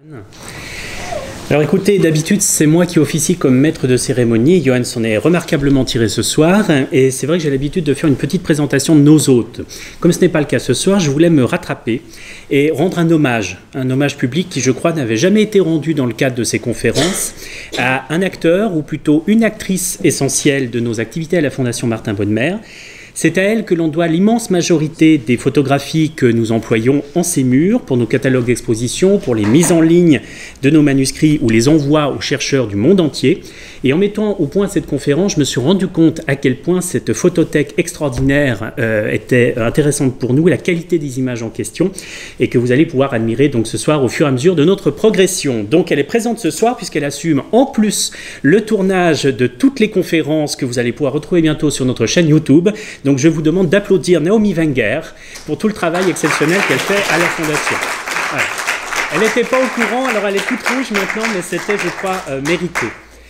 Alors écoutez, d'habitude c'est moi qui officie comme maître de cérémonie. Johan s'en est remarquablement tiré ce soir et c'est vrai que j'ai l'habitude de faire une petite présentation de nos hôtes. Comme ce n'est pas le cas ce soir, je voulais me rattraper et rendre un hommage public qui je crois n'avait jamais été rendu dans le cadre de ces conférences à un acteur ou plutôt une actrice essentielle de nos activités à la Fondation Martin Bodmer. C'est à elle que l'on doit l'immense majorité des photographies que nous employons en ces murs pour nos catalogues d'exposition, pour les mises en ligne de nos manuscrits ou les envois aux chercheurs du monde entier. Et en mettant au point cette conférence, je me suis rendu compte à quel point cette photothèque extraordinaire était intéressante pour nous, la qualité des images en question, et que vous allez pouvoir admirer donc ce soir au fur et à mesure de notre progression. Donc elle est présente ce soir puisqu'elle assume en plus le tournage de toutes les conférences que vous allez pouvoir retrouver bientôt sur notre chaîne YouTube. Donc je vous demande d'applaudir Naomi Wenger pour tout le travail exceptionnel qu'elle fait à la Fondation. Voilà. Elle n'était pas au courant, alors elle est toute rouge maintenant, mais c'était, je crois, mérité.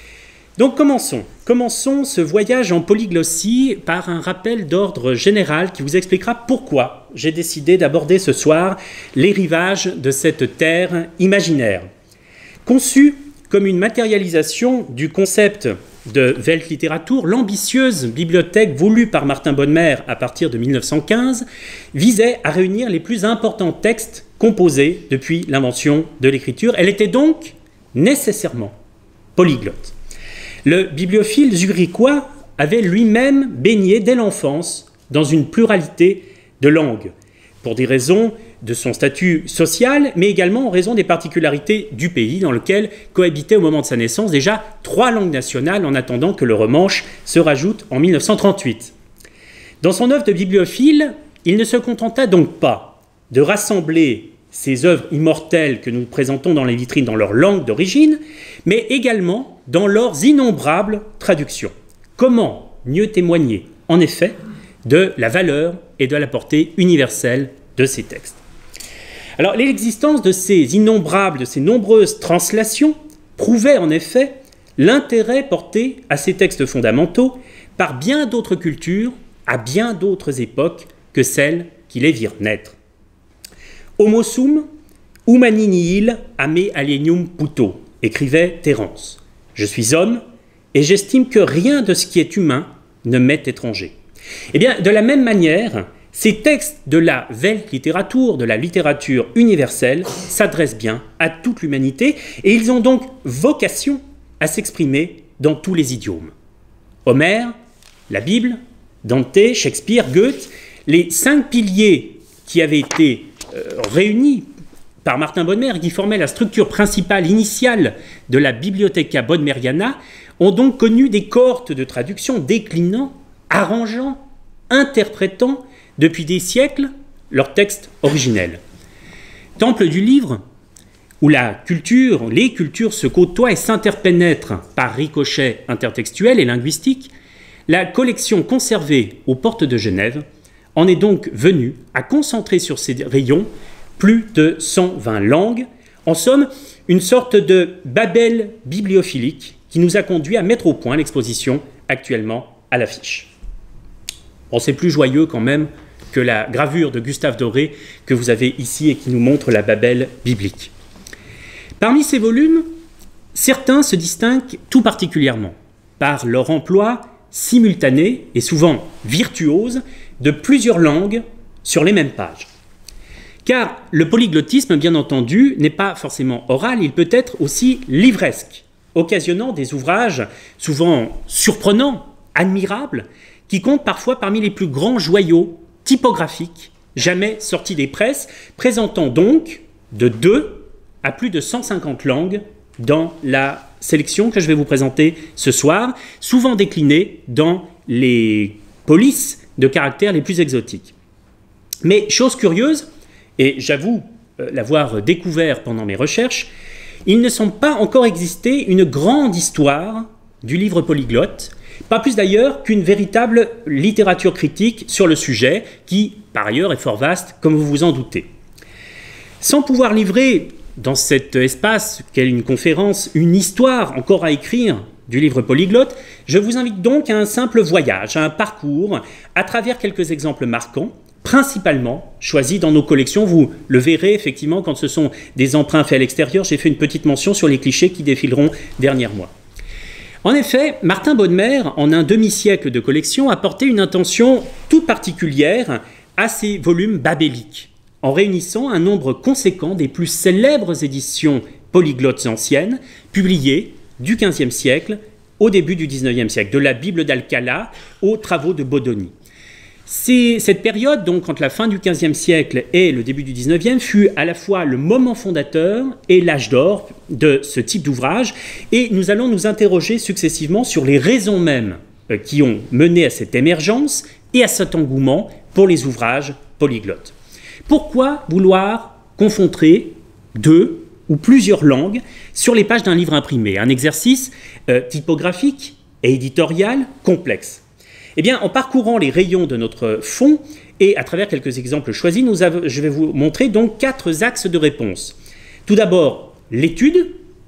Donc commençons ce voyage en polyglossie par un rappel d'ordre général qui vous expliquera pourquoi j'ai décidé d'aborder ce soir les rivages de cette terre imaginaire. Conçue comme une matérialisation du concept de Weltliteratur, l'ambitieuse bibliothèque voulue par Martin Bodmer à partir de 1915 visait à réunir les plus importants textes composés depuis l'invention de l'écriture. Elle était donc nécessairement polyglotte. Le bibliophile zurichois avait lui-même baigné dès l'enfance dans une pluralité de langues, pour des raisons de son statut social, mais également en raison des particularités du pays dans lequel cohabitaient au moment de sa naissance déjà 3 langues nationales en attendant que le romanche se rajoute en 1938. Dans son œuvre de bibliophile, il ne se contenta donc pas de rassembler ces œuvres immortelles que nous présentons dans les vitrines dans leur langue d'origine, mais également dans leurs innombrables traductions. Comment mieux témoigner, en effet, de la valeur et de la portée universelle de ces textes? Alors, l'existence de ces innombrables, de ces nombreuses translations prouvait en effet l'intérêt porté à ces textes fondamentaux par bien d'autres cultures, à bien d'autres époques que celles qui les virent naître. Homo sum, humani nihil ame alienum puto, écrivait Terence. Je suis homme et j'estime que rien de ce qui est humain ne m'est étranger. Eh bien, de la même manière, ces textes de la Weltliteratur, de la littérature universelle, s'adressent bien à toute l'humanité et ils ont donc vocation à s'exprimer dans tous les idiomes. Homère, la Bible, Dante, Shakespeare, Goethe, les 5 piliers qui avaient été réunis par Martin Bodmer et qui formaient la structure principale initiale de la Bibliotheca Bodmeriana ont donc connu des cohortes de traduction déclinant, arrangeant, interprétant depuis des siècles leurs textes originels. Temple du livre, où les cultures se côtoient et s'interpénètrent par ricochet intertextuel et linguistique, la collection conservée aux portes de Genève en est donc venue à concentrer sur ses rayons plus de 120 langues, en somme une sorte de Babel bibliophilique qui nous a conduit à mettre au point l'exposition actuellement à l'affiche. Bon, c'est plus joyeux quand même que la gravure de Gustave Doré que vous avez ici et qui nous montre la Babel biblique. Parmi ces volumes, certains se distinguent tout particulièrement par leur emploi simultané et souvent virtuose de plusieurs langues sur les mêmes pages. Car le polyglottisme, bien entendu, n'est pas forcément oral, il peut être aussi livresque, occasionnant des ouvrages souvent surprenants, admirables, qui comptent parfois parmi les plus grands joyaux typographiques jamais sortis des presses, présentant donc de 2 à plus de 150 langues dans la sélection que je vais vous présenter ce soir, souvent déclinée dans les polices de caractères les plus exotiques. Mais chose curieuse, et j'avoue l'avoir découvert pendant mes recherches, il ne semble pas encore exister une grande histoire du livre polyglotte, pas plus d'ailleurs qu'une véritable littérature critique sur le sujet, qui par ailleurs est fort vaste, comme vous vous en doutez. Sans pouvoir livrer dans cet espace qu'est une conférence, une histoire encore à écrire du livre polyglotte, je vous invite donc à un simple voyage, à un parcours, à travers quelques exemples marquants, principalement choisis dans nos collections. Vous le verrez effectivement quand ce sont des emprunts faits à l'extérieur. J'ai fait une petite mention sur les clichés qui défileront dernièrement. En effet, Martin Bodmer, en un demi-siècle de collection, a porté une intention toute particulière à ces volumes babéliques, en réunissant un nombre conséquent des plus célèbres éditions polyglottes anciennes, publiées du XVe siècle au début du XIXe siècle, de la Bible d'Alcala aux travaux de Bodoni. Cette période, donc entre la fin du XVe siècle et le début du XIXe, fut à la fois le moment fondateur et l'âge d'or de ce type d'ouvrage, et nous allons nous interroger successivement sur les raisons mêmes qui ont mené à cette émergence et à cet engouement pour les ouvrages polyglottes. Pourquoi vouloir confronter deux ou plusieurs langues sur les pages d'un livre imprimé? Un exercice typographique et éditorial complexe. Eh bien, en parcourant les rayons de notre fond et à travers quelques exemples choisis, je vais vous montrer donc 4 axes de réponse. Tout d'abord, l'étude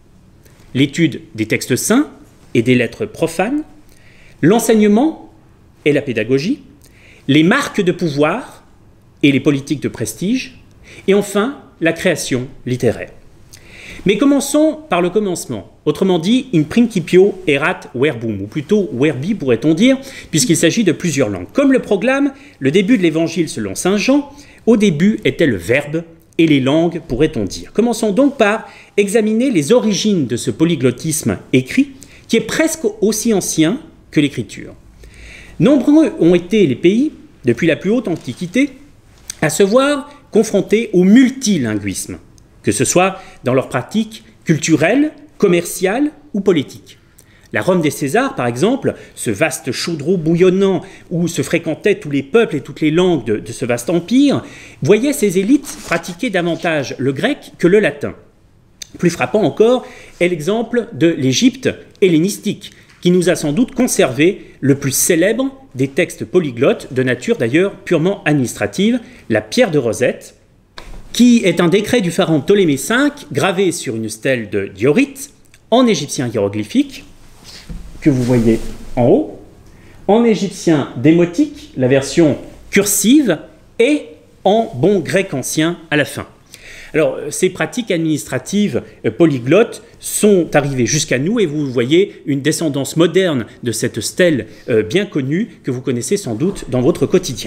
des textes saints et des lettres profanes, l'enseignement et la pédagogie, les marques de pouvoir et les politiques de prestige, et enfin, la création littéraire. Mais commençons par le commencement, autrement dit, in principio erat verbum, ou plutôt verbi pourrait-on dire, puisqu'il s'agit de plusieurs langues. Comme le proclame le début de l'évangile selon saint Jean, au début était le verbe et les langues pourrait-on dire. Commençons donc par examiner les origines de ce polyglottisme écrit, qui est presque aussi ancien que l'écriture. Nombreux ont été les pays, depuis la plus haute antiquité, à se voir confrontés au multilinguisme, que ce soit dans leurs pratiques culturelles, commerciales ou politiques. La Rome des Césars, par exemple, ce vaste chaudron bouillonnant où se fréquentaient tous les peuples et toutes les langues de ce vaste empire, voyait ses élites pratiquer davantage le grec que le latin. Plus frappant encore est l'exemple de l'Égypte hellénistique, qui nous a sans doute conservé le plus célèbre des textes polyglottes, de nature d'ailleurs purement administrative, la pierre de Rosette, qui est un décret du pharaon Ptolémée V, gravé sur une stèle de diorite, en égyptien hiéroglyphique, que vous voyez en haut, en égyptien démotique, la version cursive, et en bon grec ancien à la fin. Alors, ces pratiques administratives polyglottes sont arrivées jusqu'à nous, et vous voyez une descendance moderne de cette stèle bien connue, que vous connaissez sans doute dans votre quotidien.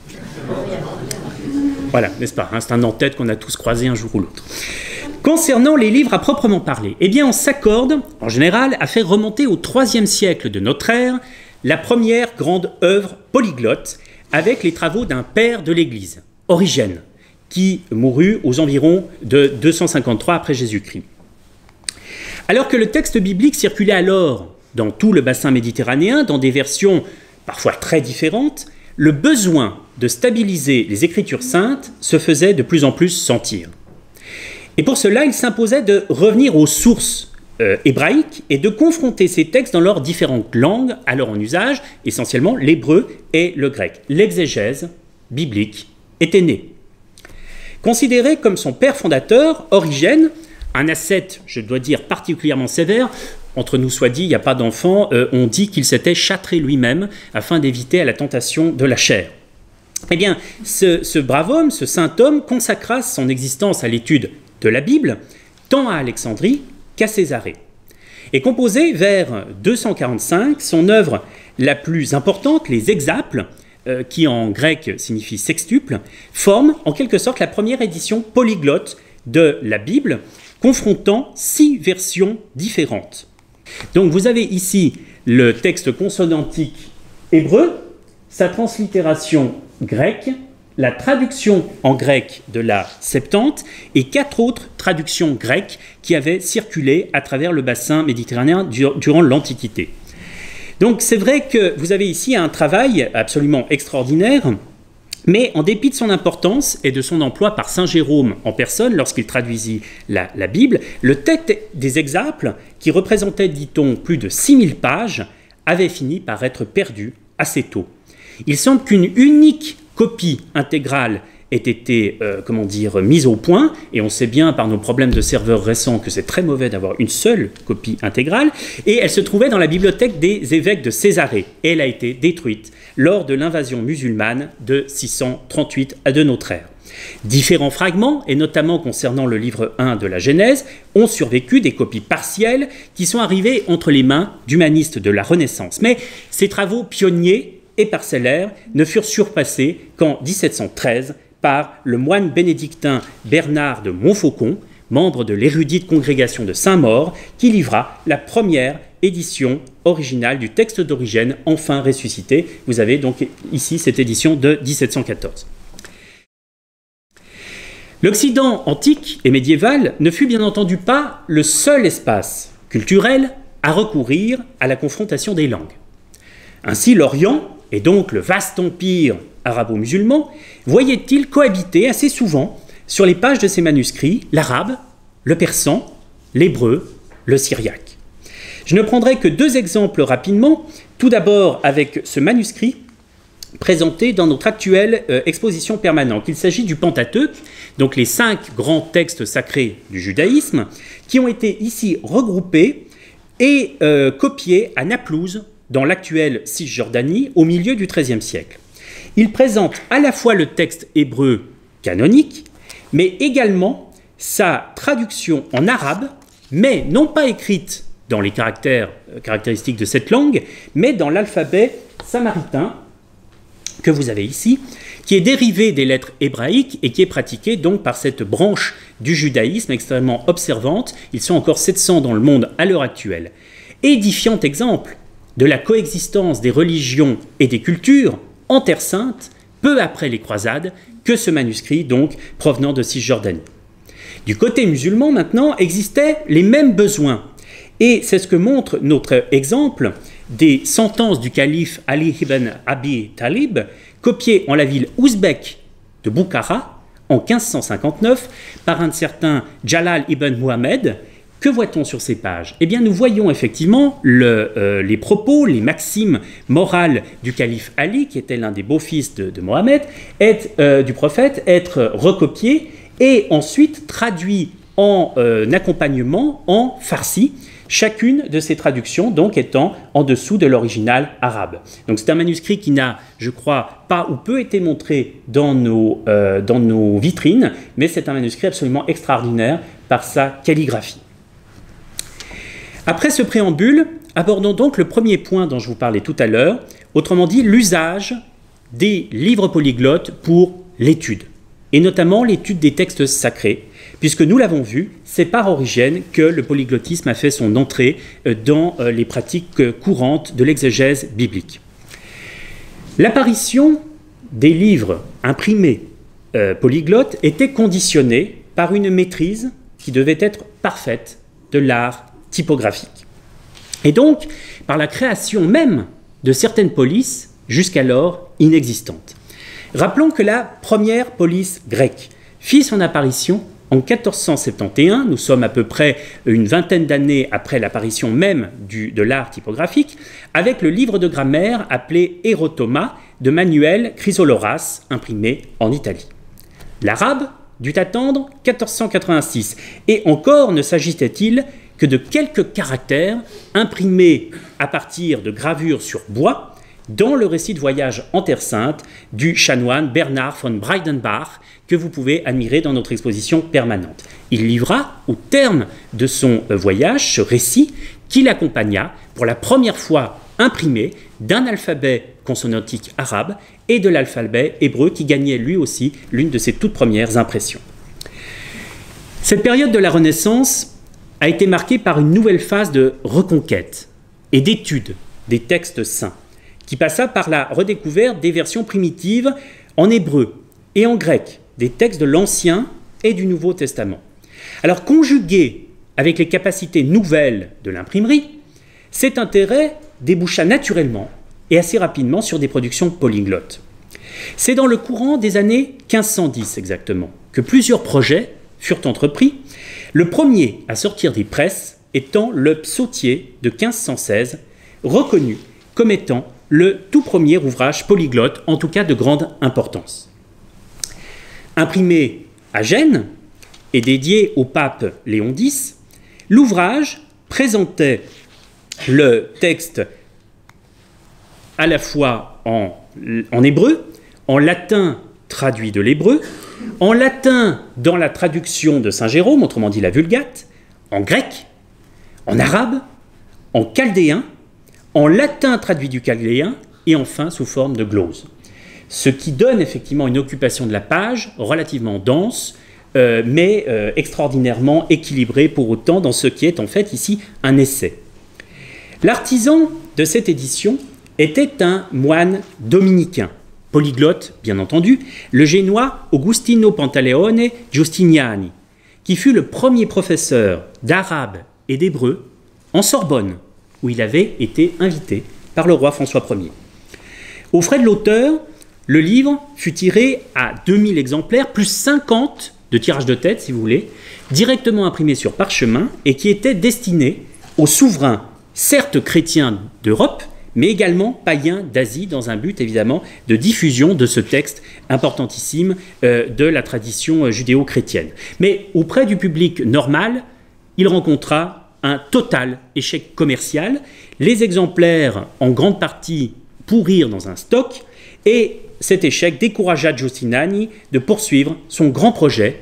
Voilà, n'est-ce pas, hein, c'est un en-tête qu'on a tous croisé un jour ou l'autre. Concernant les livres à proprement parler, eh bien on s'accorde, en général, à faire remonter au IIIe siècle de notre ère la première grande œuvre polyglotte avec les travaux d'un père de l'Église, Origène, qui mourut aux environs de 253 après Jésus-Christ. Alors que le texte biblique circulait alors dans tout le bassin méditerranéen, dans des versions parfois très différentes, le besoin de stabiliser les Écritures saintes se faisait de plus en plus sentir. Et pour cela, il s'imposait de revenir aux sources hébraïques et de confronter ces textes dans leurs différentes langues, alors en usage, essentiellement l'hébreu et le grec. L'exégèse biblique était née. Considéré comme son père fondateur, Origène, un ascète, je dois dire, particulièrement sévère, entre nous soit dit, il n'y a pas d'enfant, on dit qu'il s'était châtré lui-même afin d'éviter à la tentation de la chair. Eh bien, ce brave homme, ce saint homme, consacra son existence à l'étude de la Bible, tant à Alexandrie qu'à Césarée. Et composé vers 245, son œuvre la plus importante, les Hexaples, qui en grec signifie sextuple, forme en quelque sorte la première édition polyglotte de la Bible, confrontant 6 versions différentes. Donc vous avez ici le texte consonantique hébreu, sa translittération grecque, la traduction en grec de la Septante et 4 autres traductions grecques qui avaient circulé à travers le bassin méditerranéen durant l'Antiquité. Donc c'est vrai que vous avez ici un travail absolument extraordinaire, mais en dépit de son importance et de son emploi par saint Jérôme en personne lorsqu'il traduisit la Bible, le texte des Hexaples, qui représentait, dit-on, plus de 6000 pages, avait fini par être perdu assez tôt. Il semble qu'une unique copie intégrale ait été, mise au point, et on sait bien par nos problèmes de serveurs récents que c'est très mauvais d'avoir une seule copie intégrale, et elle se trouvait dans la bibliothèque des évêques de Césarée, et elle a été détruite lors de l'invasion musulmane de 638 de notre ère. Différents fragments, et notamment concernant le livre 1 de la Genèse, ont survécu, des copies partielles qui sont arrivées entre les mains d'humanistes de la Renaissance. Mais ces travaux pionniers et parcellaires ne furent surpassés qu'en 1713 par le moine bénédictin Bernard de Montfaucon, membre de l'érudite congrégation de Saint-Maur, qui livra la première édition originale du texte d'Origène, enfin ressuscité. Vous avez donc ici cette édition de 1714. L'Occident antique et médiéval ne fut bien entendu pas le seul espace culturel à recourir à la confrontation des langues. Ainsi, l'Orient, et donc le vaste empire arabo-musulman, voyait-il cohabiter assez souvent sur les pages de ses manuscrits l'arabe, le persan, l'hébreu, le syriaque. Je ne prendrai que deux exemples rapidement, tout d'abord avec ce manuscrit présenté dans notre actuelle exposition permanente. Il s'agit du Pentateuque, donc les 5 grands textes sacrés du judaïsme, qui ont été ici regroupés et copiés à Naplouse, dans l'actuelle Cisjordanie, au milieu du XIIIe siècle. Il présente à la fois le texte hébreu canonique, mais également sa traduction en arabe, mais non pas écrite dans les caractères caractéristiques de cette langue, mais dans l'alphabet samaritain, que vous avez ici, qui est dérivé des lettres hébraïques et qui est pratiqué donc par cette branche du judaïsme extrêmement observante. Ils sont encore 700 dans le monde à l'heure actuelle. Édifiant exemple de la coexistence des religions et des cultures en Terre Sainte, peu après les croisades, que ce manuscrit donc provenant de Cisjordanie. Du côté musulman maintenant existaient les mêmes besoins, et c'est ce que montre notre exemple des sentences du calife Ali ibn Abi Talib, copiées en la ville ouzbek de Boukhara en 1559 par un certain Jalal ibn Muhammad. Que voit-on sur ces pages? Eh bien, nous voyons effectivement les propos, les maximes morales du calife Ali, qui était l'un des beaux-fils de Mohammed, du prophète, être recopiés et ensuite traduits en accompagnement en farsi, chacune de ces traductions donc étant en dessous de l'original arabe. Donc c'est un manuscrit qui n'a, je crois, pas ou peu été montré dans nos vitrines, mais c'est un manuscrit absolument extraordinaire par sa calligraphie. Après ce préambule, abordons donc le premier point dont je vous parlais tout à l'heure, autrement dit l'usage des livres polyglottes pour l'étude, et notamment l'étude des textes sacrés, puisque nous l'avons vu, c'est par Origène que le polyglottisme a fait son entrée dans les pratiques courantes de l'exégèse biblique. L'apparition des livres imprimés polyglottes était conditionnée par une maîtrise qui devait être parfaite de l'art typographique. Et donc, par la création même de certaines polices jusqu'alors inexistantes. Rappelons que la première police grecque fit son apparition en 1471, nous sommes à peu près une vingtaine d'années après l'apparition même de l'art typographique, avec le livre de grammaire appelé Erotoma de Manuel Chrysoloras, imprimé en Italie. L'arabe dut attendre 1486, et encore ne s'agissait-il que de quelques caractères imprimés à partir de gravures sur bois dans le récit de voyage en Terre Sainte du chanoine Bernard von Breidenbach, que vous pouvez admirer dans notre exposition permanente. Il livra, au terme de son voyage, ce récit qu'il accompagna pour la première fois imprimé d'un alphabet consonantique arabe et de l'alphabet hébreu qui gagnait lui aussi l'une de ses toutes premières impressions. Cette période de la Renaissance a été marquée par une nouvelle phase de reconquête et d'étude des textes saints, qui passa par la redécouverte des versions primitives en hébreu et en grec, des textes de l'Ancien et du Nouveau Testament. Alors, conjugué avec les capacités nouvelles de l'imprimerie, cet intérêt déboucha naturellement et assez rapidement sur des productions polyglottes. C'est dans le courant des années 1510 exactement que plusieurs projets furent entrepris, le premier à sortir des presses étant le Psautier de 1516, reconnu comme étant le tout premier ouvrage polyglotte, en tout cas de grande importance. Imprimé à Gênes et dédié au pape Léon X, l'ouvrage présentait le texte à la fois en hébreu, en latin traduit de l'hébreu, en latin dans la traduction de Saint Jérôme, autrement dit la Vulgate, en grec, en arabe, en chaldéen, en latin traduit du chaldéen et enfin sous forme de glose. Ce qui donne effectivement une occupation de la page relativement dense, mais extraordinairement équilibrée pour autant dans ce qui est en fait ici un essai. L'artisan de cette édition était un moine dominicain, polyglotte bien entendu, le génois Agostino Pantaleone Giustiniani, qui fut le premier professeur d'arabe et d'hébreu en Sorbonne, où il avait été invité par le roi François Ier. Aux frais de l'auteur, le livre fut tiré à 2000 exemplaires, plus 50 de tirage de tête, si vous voulez, directement imprimé sur parchemin et qui était destiné aux souverains, certes chrétiens d'Europe, mais également païens d'Asie, dans un but évidemment de diffusion de ce texte importantissime de la tradition judéo-chrétienne. Mais auprès du public normal, il rencontra un total échec commercial. Les exemplaires, en grande partie, pourrirent dans un stock, et cet échec découragea Giustiniani de poursuivre son grand projet,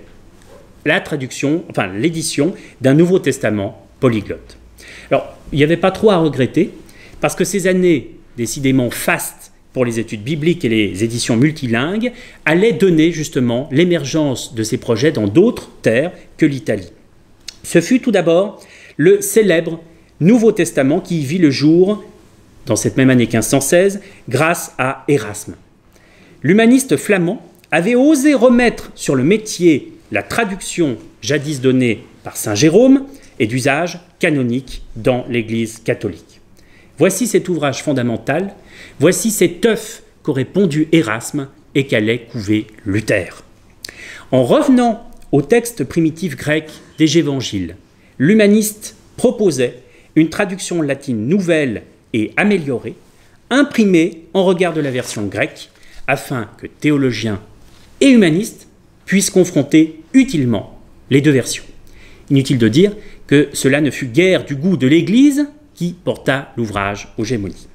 la traduction, enfin l'édition d'un Nouveau Testament polyglotte. Alors, il n'y avait pas trop à regretter, parce que ces années décidément fastes pour les études bibliques et les éditions multilingues allaient donner justement l'émergence de ces projets dans d'autres terres que l'Italie. Ce fut tout d'abord le célèbre Nouveau Testament qui vit le jour dans cette même année 1516 grâce à Erasme. L'humaniste flamand avait osé remettre sur le métier la traduction jadis donnée par Saint Jérôme et d'usage canonique dans l'Église catholique. Voici cet ouvrage fondamental, voici cet œuf qu'aurait pondu Erasme et qu'allait couver Luther. En revenant au texte primitif grec des évangiles, l'humaniste proposait une traduction latine nouvelle et améliorée, imprimée en regard de la version grecque, afin que théologiens et humanistes puissent confronter utilement les deux versions. Inutile de dire que cela ne fut guère du goût de l'Église qui porta l'ouvrage aux gémonies.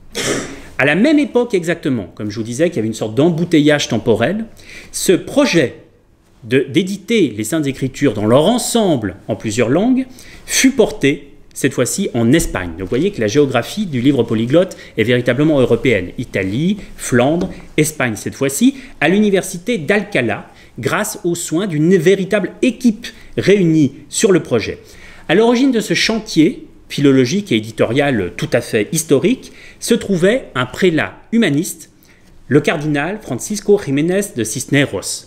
À la même époque exactement, comme je vous disais qu'il y avait une sorte d'embouteillage temporel, ce projet d'éditer les Saintes Écritures dans leur ensemble en plusieurs langues fut porté cette fois-ci en Espagne. Donc vous voyez que la géographie du livre polyglotte est véritablement européenne. Italie, Flandre, Espagne cette fois-ci, à l'université d'Alcalá, grâce aux soins d'une véritable équipe réunie sur le projet. À l'origine de ce chantier philologique et éditorial tout à fait historique, se trouvait un prélat humaniste, le cardinal Francisco Jiménez de Cisneros,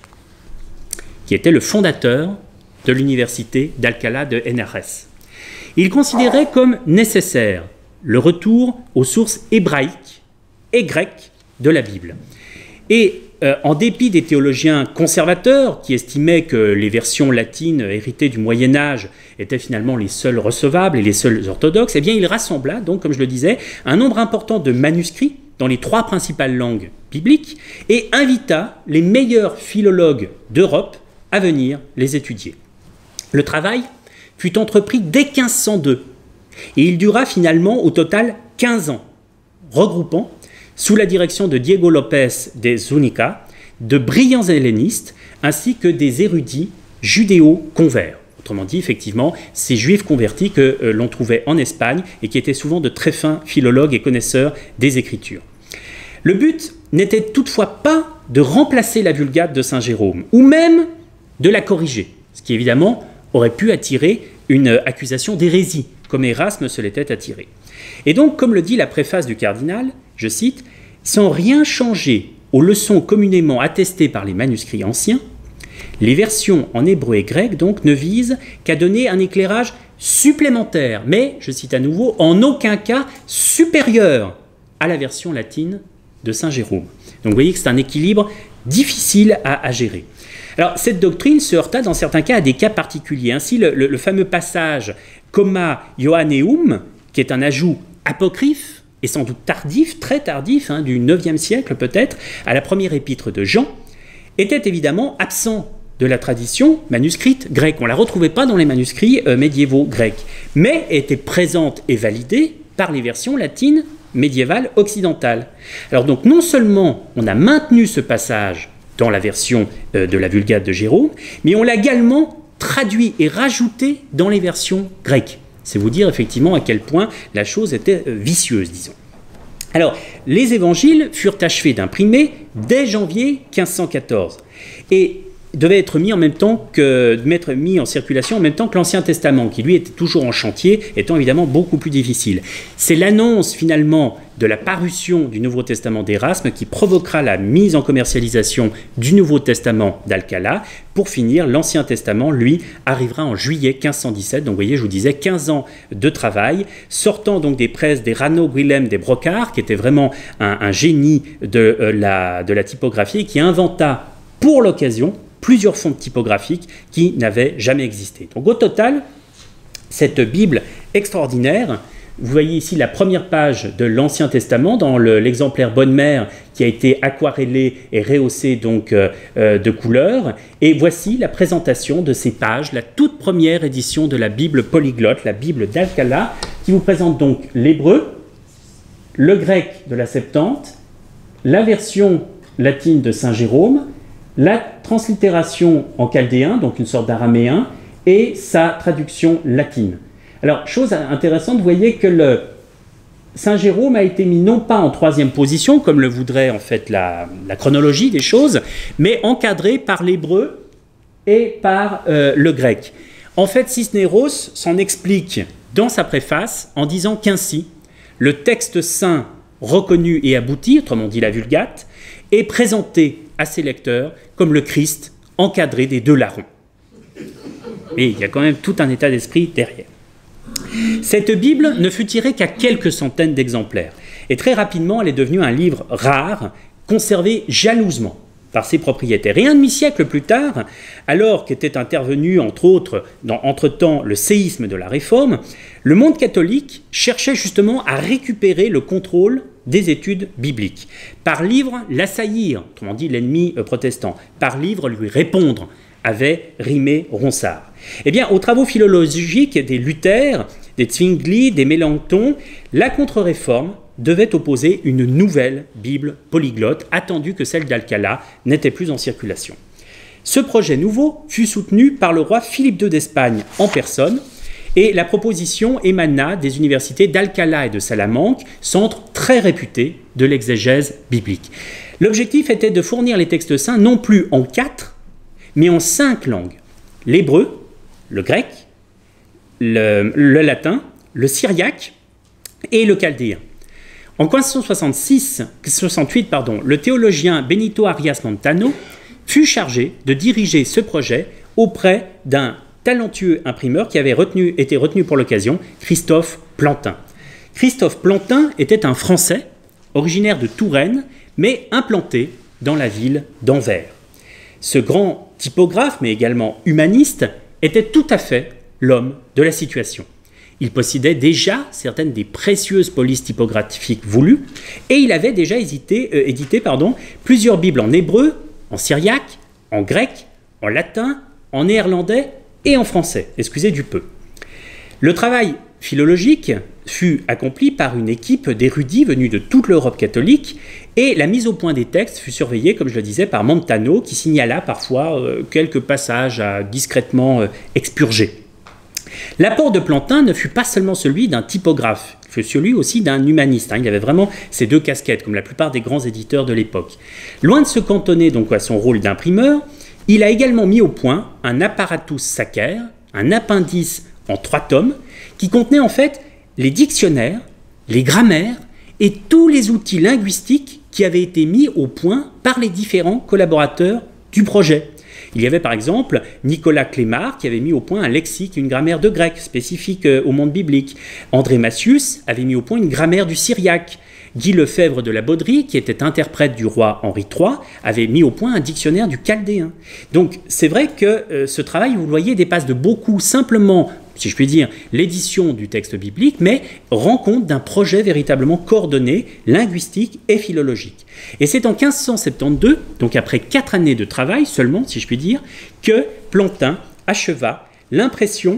qui était le fondateur de l'université d'Alcalá de Henares. Il considérait comme nécessaire le retour aux sources hébraïques et grecques de la Bible. Et en dépit des théologiens conservateurs qui estimaient que les versions latines héritées du Moyen-Âge étaient finalement les seules recevables et les seules orthodoxes, eh bien il rassembla donc, comme je le disais, un nombre important de manuscrits dans les trois principales langues bibliques et invita les meilleurs philologues d'Europe à venir les étudier. Le travail fut entrepris dès 1502 et il dura finalement au total 15 ans, regroupant sous la direction de Diego López de Zúñiga, de brillants hellénistes, ainsi que des érudits judéo-convers. Autrement dit, effectivement, ces juifs convertis que l'on trouvait en Espagne et qui étaient souvent de très fins philologues et connaisseurs des Écritures. Le but n'était toutefois pas de remplacer la Vulgate de Saint Jérôme, ou même de la corriger, ce qui évidemment aurait pu attirer une accusation d'hérésie, comme Erasme se l'était attiré. Et donc, comme le dit la préface du cardinal, je cite, « Sans rien changer aux leçons communément attestées par les manuscrits anciens, les versions en hébreu et grec donc ne visent qu'à donner un éclairage supplémentaire, mais, je cite à nouveau, en aucun cas supérieur à la version latine de Saint Jérôme. » Donc vous voyez que c'est un équilibre difficile à gérer. Alors cette doctrine se heurta dans certains cas à des cas particuliers. Ainsi le fameux passage « Comma Ioanneum », qui est un ajout apocryphe, et sans doute tardif, très tardif, du IXe siècle peut-être, à la première épître de Jean, était évidemment absent de la tradition manuscrite grecque. On ne la retrouvait pas dans les manuscrits médiévaux grecs, mais était présente et validée par les versions latines médiévales occidentales. Alors donc non seulement on a maintenu ce passage dans la version de la Vulgate de Jérôme, mais on l'a également traduit et rajouté dans les versions grecques. C'est vous dire effectivement à quel point la chose était vicieuse, disons. Alors, les évangiles furent achevés d'imprimer dès janvier 1514 et devaient être mis en circulation en même temps que l'Ancien Testament, qui lui était toujours en chantier, étant évidemment beaucoup plus difficile. C'est l'annonce finalement de la parution du Nouveau Testament d'Érasme qui provoquera la mise en commercialisation du Nouveau Testament d'Alcala. Pour finir, l'Ancien Testament, lui, arrivera en juillet 1517. Donc vous voyez, je vous disais, 15 ans de travail, sortant donc des presses des Rano, Guillem, des Brocard, qui était vraiment un génie de la typographie, qui inventa pour l'occasion plusieurs fontes typographiques qui n'avaient jamais existé. Donc au total, cette Bible extraordinaire, vous voyez ici la première page de l'Ancien Testament dans l'exemplaire Bonne Mère qui a été aquarellé et rehaussé donc de couleurs. Et voici la présentation de ces pages, la toute première édition de la Bible polyglotte, la Bible d'Alcala, qui vous présente donc l'hébreu, le grec de la Septante, la version latine de Saint Jérôme, la translittération en chaldéen, donc une sorte d'araméen, et sa traduction latine. Alors, chose intéressante, vous voyez que le Saint Jérôme a été mis non pas en troisième position, comme le voudrait en fait la chronologie des choses, mais encadré par l'hébreu et par le grec. En fait, Cisneros s'en explique dans sa préface en disant qu'ainsi, le texte saint reconnu et abouti, autrement dit la Vulgate, est présenté à ses lecteurs comme le Christ encadré des deux larrons. Mais il y a quand même tout un état d'esprit derrière. Cette Bible ne fut tirée qu'à quelques centaines d'exemplaires. Et très rapidement, elle est devenue un livre rare, conservé jalousement par ses propriétaires. Et un demi-siècle plus tard, alors qu'était intervenu, entre autres, entre-temps, le séisme de la Réforme, le monde catholique cherchait justement à récupérer le contrôle des études bibliques. Par livre, l'assaillir, autrement dit l'ennemi protestant. Par livre, lui répondre, avait rimé Ronsard. Eh bien, aux travaux philologiques des Luther, des Zwingli, des Mélenchon, la contre-réforme devait opposer une nouvelle Bible polyglotte, attendu que celle d'Alcala n'était plus en circulation. Ce projet nouveau fut soutenu par le roi Philippe II d'Espagne en personne, et la proposition émana des universités d'Alcala et de Salamanque, centres très réputés de l'exégèse biblique. L'objectif était de fournir les textes saints non plus en 4, mais en 5 langues. L'hébreu, le grec, le latin, le syriaque et le chaldéen. En 1568, le théologien Benito Arias Montano fut chargé de diriger ce projet auprès d'un talentueux imprimeur qui avait été retenu pour l'occasion, Christophe Plantin. Christophe Plantin était un Français, originaire de Touraine, mais implanté dans la ville d'Anvers. Ce grand typographe, mais également humaniste, était tout à fait l'homme de la situation. Il possédait déjà certaines des précieuses polices typographiques voulues et il avait déjà édité plusieurs bibles en hébreu, en syriaque, en grec, en latin, en néerlandais et en français, excusez du peu. Le travail philologique fut accompli par une équipe d'érudits venus de toute l'Europe catholique et la mise au point des textes fut surveillée, comme je le disais, par Montano qui signala parfois quelques passages à discrètement expurger. L'apport de Plantin ne fut pas seulement celui d'un typographe, il fut celui aussi d'un humaniste. Il avait vraiment ces deux casquettes, comme la plupart des grands éditeurs de l'époque. Loin de se cantonner donc à son rôle d'imprimeur, il a également mis au point un apparatus sacchaire, un appendice en 3 tomes, qui contenait en fait les dictionnaires, les grammaires et tous les outils linguistiques qui avaient été mis au point par les différents collaborateurs du projet. Il y avait par exemple Nicolas Clémard qui avait mis au point un lexique, une grammaire de grec spécifique au monde biblique. André Massius avait mis au point une grammaire du syriaque. Guy Lefebvre de la Bauderie, qui était interprète du roi Henri III, avait mis au point un dictionnaire du chaldéen. Donc c'est vrai que ce travail, vous le voyez, dépasse de beaucoup simplement si je puis dire, l'édition du texte biblique, mais rend compte d'un projet véritablement coordonné, linguistique et philologique. Et c'est en 1572, donc après 4 années de travail seulement, si je puis dire, que Plantin acheva l'impression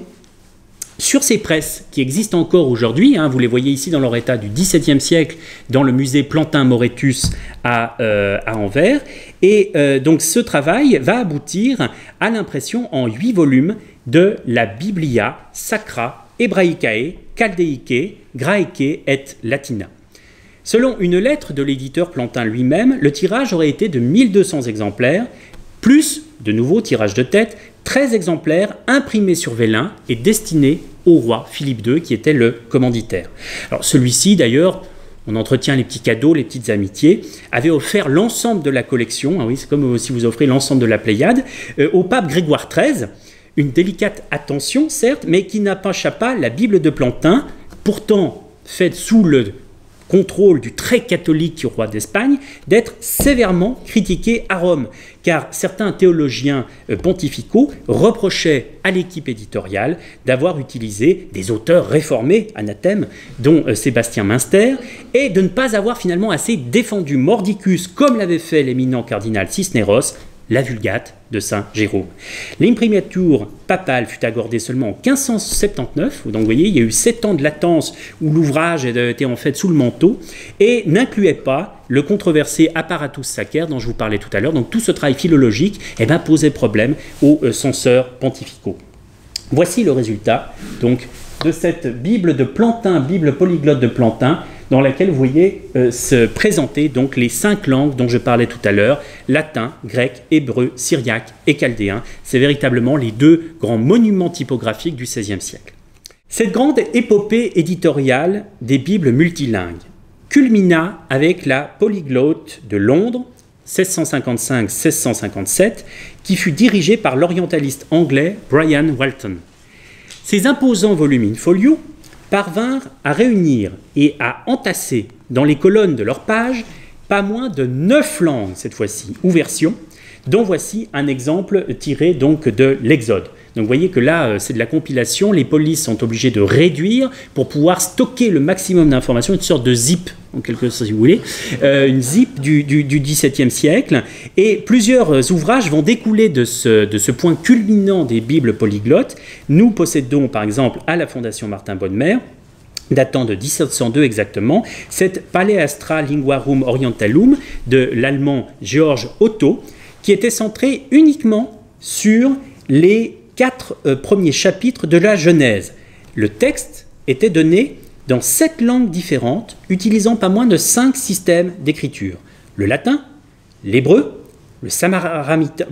sur ces presses qui existent encore aujourd'hui, vous les voyez ici dans leur état du XVIIe siècle, dans le musée Plantin-Moretus à Anvers. Et donc ce travail va aboutir à l'impression en 8 volumes de la Biblia Sacra Hebraicae, Chaldeicae, Graecae et Latina. Selon une lettre de l'éditeur Plantin lui-même, le tirage aurait été de 1200 exemplaires, plus, de nouveau tirage de tête, 13 exemplaires imprimés sur vélin et destinés au roi Philippe II, qui était le commanditaire. Alors celui-ci, d'ailleurs, on entretient les petits cadeaux, les petites amitiés, avait offert l'ensemble de la collection, oui, c'est comme si vous offrez l'ensemble de la Pléiade, au pape Grégoire XIII, une délicate attention, certes, mais qui n'empêcha pas la Bible de Plantin, pourtant faite sous le contrôle du très catholique roi d'Espagne, d'être sévèrement critiqué à Rome, car certains théologiens pontificaux reprochaient à l'équipe éditoriale d'avoir utilisé des auteurs réformés, anathème, dont Sébastien Münster, et de ne pas avoir finalement assez défendu Mordicus, comme l'avait fait l'éminent cardinal Cisneros, la Vulgate de Saint Jérôme. L'imprimatur papale fut accordée seulement en 1579, donc vous voyez, il y a eu 7 ans de latence où l'ouvrage était en fait sous le manteau, et n'incluait pas le controversé Apparatus Sacer dont je vous parlais tout à l'heure. Donc tout ce travail philologique posait problème aux censeurs pontificaux. Voici le résultat donc de cette Bible de Plantin, Bible polyglotte de Plantin, dans laquelle vous voyez se présenter donc les 5 langues dont je parlais tout à l'heure, latin, grec, hébreu, syriaque et chaldéen. C'est véritablement les 2 grands monuments typographiques du XVIe siècle. Cette grande épopée éditoriale des Bibles multilingues culmina avec la Polyglotte de Londres, 1655-1657, qui fut dirigée par l'orientaliste anglais Brian Walton. Ces imposants volumes in-folio parvinrent à réunir et à entasser dans les colonnes de leurs pages pas moins de 9 langues, cette fois-ci, ou versions, dont voici un exemple tiré donc de l'Exode. Donc vous voyez que là, c'est de la compilation, les polices sont obligés de réduire pour pouvoir stocker le maximum d'informations, une sorte de zip, en quelque sorte si vous voulez, une zip du XVIIe siècle, et plusieurs ouvrages vont découler de ce point culminant des Bibles polyglottes. Nous possédons par exemple à la Fondation Martin Bonnemer, datant de 1702 exactement, cette Paleastra Linguarum Orientalum de l'allemand Georg Otto, qui était centrée uniquement sur les 4 premiers chapitres de la Genèse. Le texte était donné dans 7 langues différentes, utilisant pas moins de 5 systèmes d'écriture. Le latin, l'hébreu, le samaritain,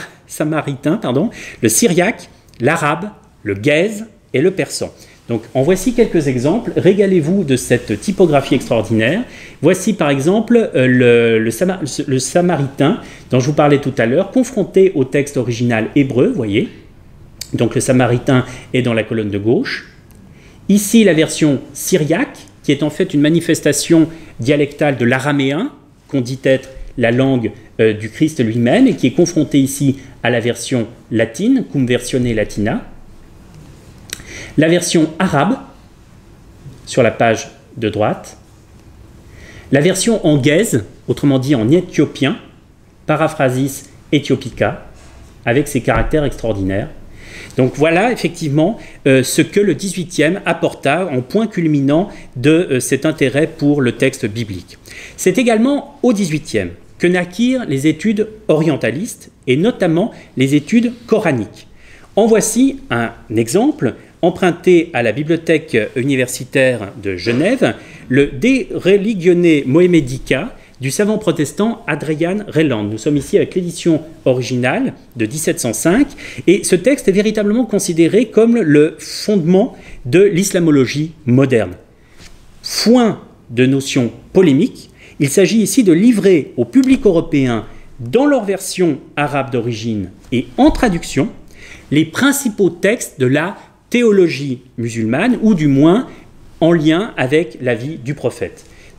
le syriaque, l'arabe, le guèze et le persan. Donc, en voici quelques exemples. Régalez-vous de cette typographie extraordinaire. Voici par exemple le samaritain dont je vous parlais tout à l'heure, confronté au texte original hébreu, vous voyez. Donc le samaritain est dans la colonne de gauche. Ici, la version syriaque, qui est en fait une manifestation dialectale de l'araméen, qu'on dit être la langue du Christ lui-même, et qui est confrontée ici à la version latine, cum versione latina. La version arabe, sur la page de droite. La version en guèze, autrement dit en éthiopien, paraphrasis éthiopica, avec ses caractères extraordinaires. Donc voilà effectivement ce que le XVIIIe apporta en point culminant de cet intérêt pour le texte biblique. C'est également au XVIIIe que naquirent les études orientalistes et notamment les études coraniques. En voici un exemple emprunté à la bibliothèque universitaire de Genève, le De Religione Mohammedica du savant protestant Adrian Reiland. Nous sommes ici avec l'édition originale de 1705 et ce texte est véritablement considéré comme le fondement de l'islamologie moderne. Foin de notions polémiques, il s'agit ici de livrer au public européen, dans leur version arabe d'origine et en traduction, les principaux textes de la théologie musulmane, ou du moins en lien avec la vie du prophète.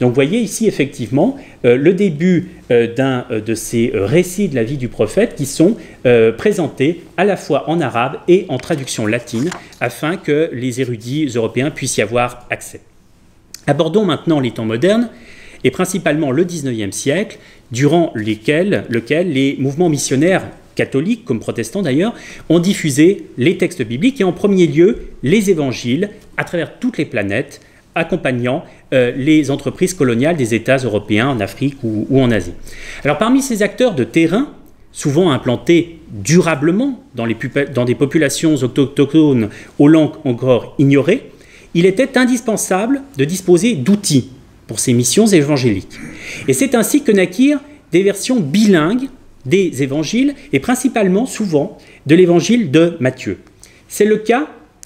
Donc vous voyez ici effectivement le début d'un de ces récits de la vie du prophète qui sont présentés à la fois en arabe et en traduction latine afin que les érudits européens puissent y avoir accès. Abordons maintenant les temps modernes et principalement le XIXe siècle, durant lequel les mouvements missionnaires catholiques, comme protestants d'ailleurs, ont diffusé les textes bibliques et en premier lieu les évangiles à travers toutes les planètes, accompagnant les entreprises coloniales des États européens en Afrique ou en Asie. Alors parmi ces acteurs de terrain, souvent implantés durablement dans des populations autochtones aux langues encore ignorées, il était indispensable de disposer d'outils pour ces missions évangéliques. Et c'est ainsi que naquirent des versions bilingues des évangiles et principalement souvent de l'évangile de Matthieu. C'est le cas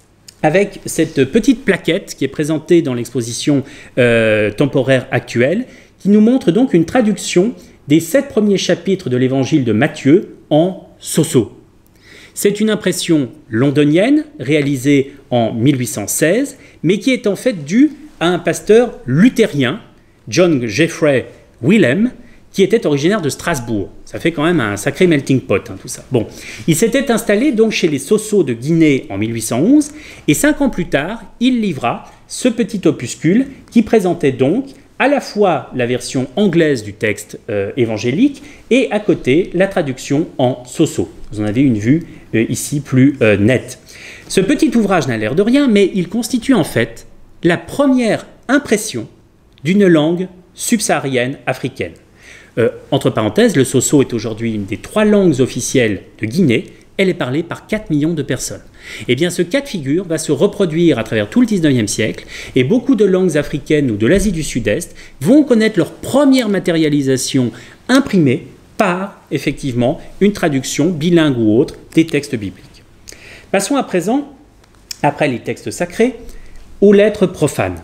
avec cette petite plaquette qui est présentée dans l'exposition temporaire actuelle, qui nous montre donc une traduction des 7 premiers chapitres de l'évangile de Matthieu en soso. C'est une impression londonienne réalisée en 1816, mais qui est en fait due à un pasteur luthérien, John Jeffrey Willem, qui était originaire de Strasbourg. Ça fait quand même un sacré melting pot, tout ça. Bon, il s'était installé donc chez les Soso de Guinée en 1811, et 5 ans plus tard, il livra ce petit opuscule qui présentait donc à la fois la version anglaise du texte évangélique et à côté la traduction en Soso. Vous en avez une vue ici plus nette. Ce petit ouvrage n'a l'air de rien, mais il constitue en fait la première impression d'une langue subsaharienne africaine. Entre parenthèses, le Soso est aujourd'hui une des 3 langues officielles de Guinée. Elle est parlée par 4 millions de personnes. Eh bien, ce cas de figure va se reproduire à travers tout le XIXe siècle et beaucoup de langues africaines ou de l'Asie du Sud-Est vont connaître leur première matérialisation imprimée par, effectivement, une traduction bilingue ou autre des textes bibliques. Passons à présent, après les textes sacrés, aux lettres profanes.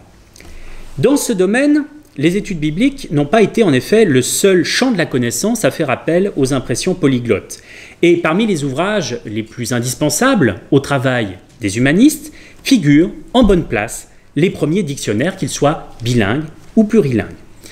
Dans ce domaine, les études bibliques n'ont pas été en effet le seul champ de la connaissance à faire appel aux impressions polyglottes. Et parmi les ouvrages les plus indispensables au travail des humanistes figurent en bonne place les premiers dictionnaires, qu'ils soient bilingues ou plurilingues.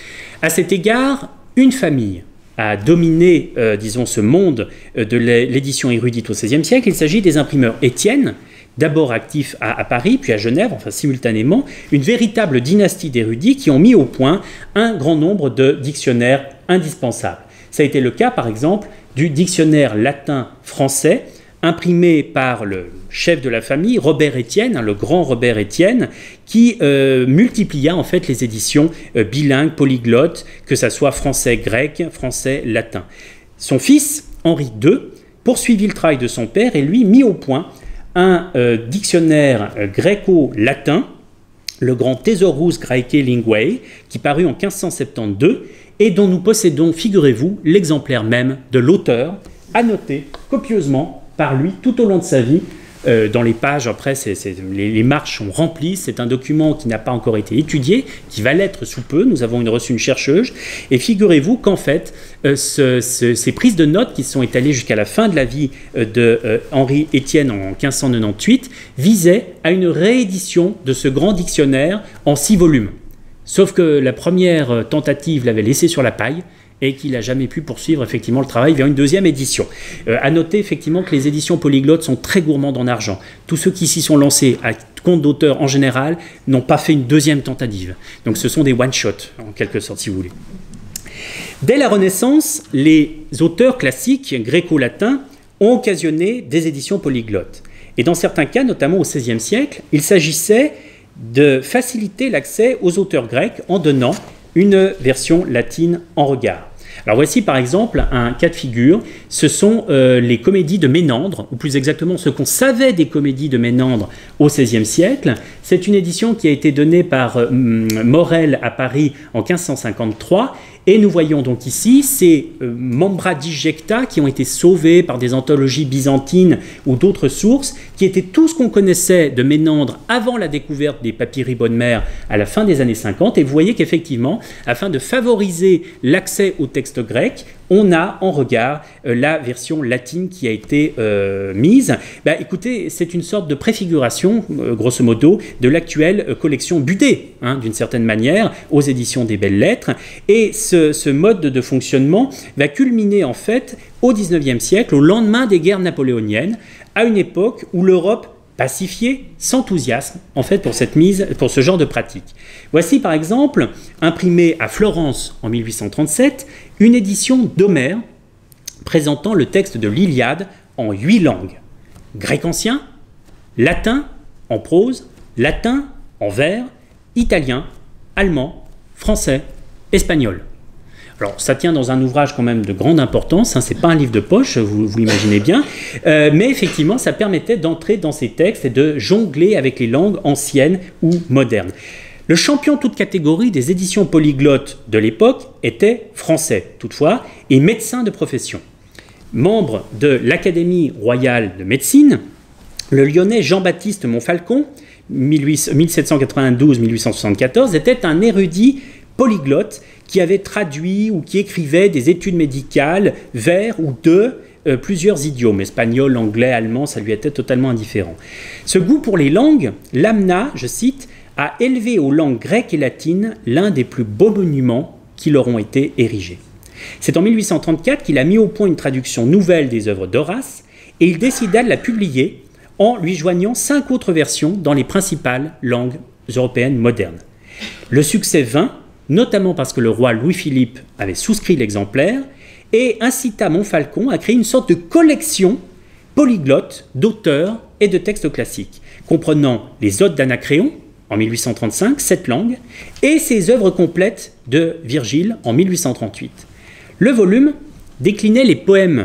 À cet égard, une famille a dominé, disons, ce monde de l'édition érudite au XVIe siècle. Il s'agit des imprimeurs Étienne, d'abord actifs à Paris, puis à Genève, enfin simultanément, une véritable dynastie d'érudits qui ont mis au point un grand nombre de dictionnaires indispensables. Ça a été le cas, par exemple, du dictionnaire latin-français, imprimé par le chef de la famille, Robert Étienne, le grand Robert Étienne, qui multiplia en fait les éditions bilingues, polyglottes, que ce soit français-grec, français-latin. Son fils, Henri II, poursuivit le travail de son père et lui mit au point un dictionnaire gréco-latin, le grand Thesaurus Graecae Linguae, qui parut en 1572 et dont nous possédons, figurez-vous, l'exemplaire même de l'auteur, annoté copieusement par lui tout au long de sa vie. Dans les pages, après, les marges sont remplies. C'est un document qui n'a pas encore été étudié, qui va l'être sous peu. Nous avons reçu une chercheuse. Et figurez-vous qu'en fait, ces prises de notes qui sont étalées jusqu'à la fin de la vie de Henri Étienne en 1598 visaient à une réédition de ce grand dictionnaire en 6 volumes. Sauf que la première tentative l'avait laissé sur la paille et qu'il n'a jamais pu poursuivre effectivement le travail vers une deuxième édition. À noter effectivement que les éditions polyglottes sont très gourmandes en argent. Tous ceux qui s'y sont lancés à compte d'auteur en général n'ont pas fait une deuxième tentative. Donc ce sont des one-shots en quelque sorte si vous voulez. Dès la Renaissance, les auteurs classiques gréco-latins ont occasionné des éditions polyglottes. Et dans certains cas, notamment au XVIe siècle, il s'agissait de faciliter l'accès aux auteurs grecs en donnant une version latine en regard. Alors voici par exemple un cas de figure, ce sont les comédies de Ménandre, ou plus exactement ce qu'on savait des comédies de Ménandre au XVIe siècle. C'est une édition qui a été donnée par Morel à Paris en 1553 Et nous voyons donc ici ces membra digecta qui ont été sauvés par des anthologies byzantines ou d'autres sources, qui étaient tout ce qu'on connaissait de Ménandre avant la découverte des papyri Bodmer à la fin des années 50. Et vous voyez qu'effectivement, afin de favoriser l'accès au texte grec, on a en regard la version latine qui a été mise. Écoutez, c'est une sorte de préfiguration, grosso modo, de l'actuelle collection Budé, d'une certaine manière, aux éditions des Belles Lettres. Et ce mode de fonctionnement va culminer en fait au XIXe siècle, au lendemain des guerres napoléoniennes, à une époque où l'Europe pacifiée s'enthousiasme en fait pour ce genre de pratique. Voici par exemple, imprimé à Florence en 1837, une édition d'Homère présentant le texte de l'Iliade en 8 langues. Grec ancien, latin en prose, latin en vers, italien, allemand, français, espagnol. Alors, ça tient dans un ouvrage quand même de grande importance, c'est pas un livre de poche, vous l'imaginez bien, mais effectivement, ça permettait d'entrer dans ces textes et de jongler avec les langues anciennes ou modernes. Le champion toute catégorie des éditions polyglottes de l'époque était français, toutefois, et médecin de profession. Membre de l'Académie royale de médecine, le Lyonnais Jean-Baptiste Montfalcon, 1792-1874, était un érudit polyglotte qui avait traduit ou qui écrivait des études médicales vers ou de plusieurs idiomes, espagnol, anglais, allemand, ça lui était totalement indifférent. Ce goût pour les langues l'amena, je cite, à élever aux langues grecques et latines l'un des plus beaux monuments qui leur ont été érigés. C'est en 1834 qu'il a mis au point une traduction nouvelle des œuvres d'Horace et il décida de la publier en lui joignant 5 autres versions dans les principales langues européennes modernes. Le succès vint, notamment parce que le roi Louis-Philippe avait souscrit l'exemplaire et incita Montfalcon à créer une sorte de collection polyglotte d'auteurs et de textes classiques, comprenant les Odes d'Anacréon en 1835, 7 langues, et ses œuvres complètes de Virgile en 1838. Le volume déclinait les poèmes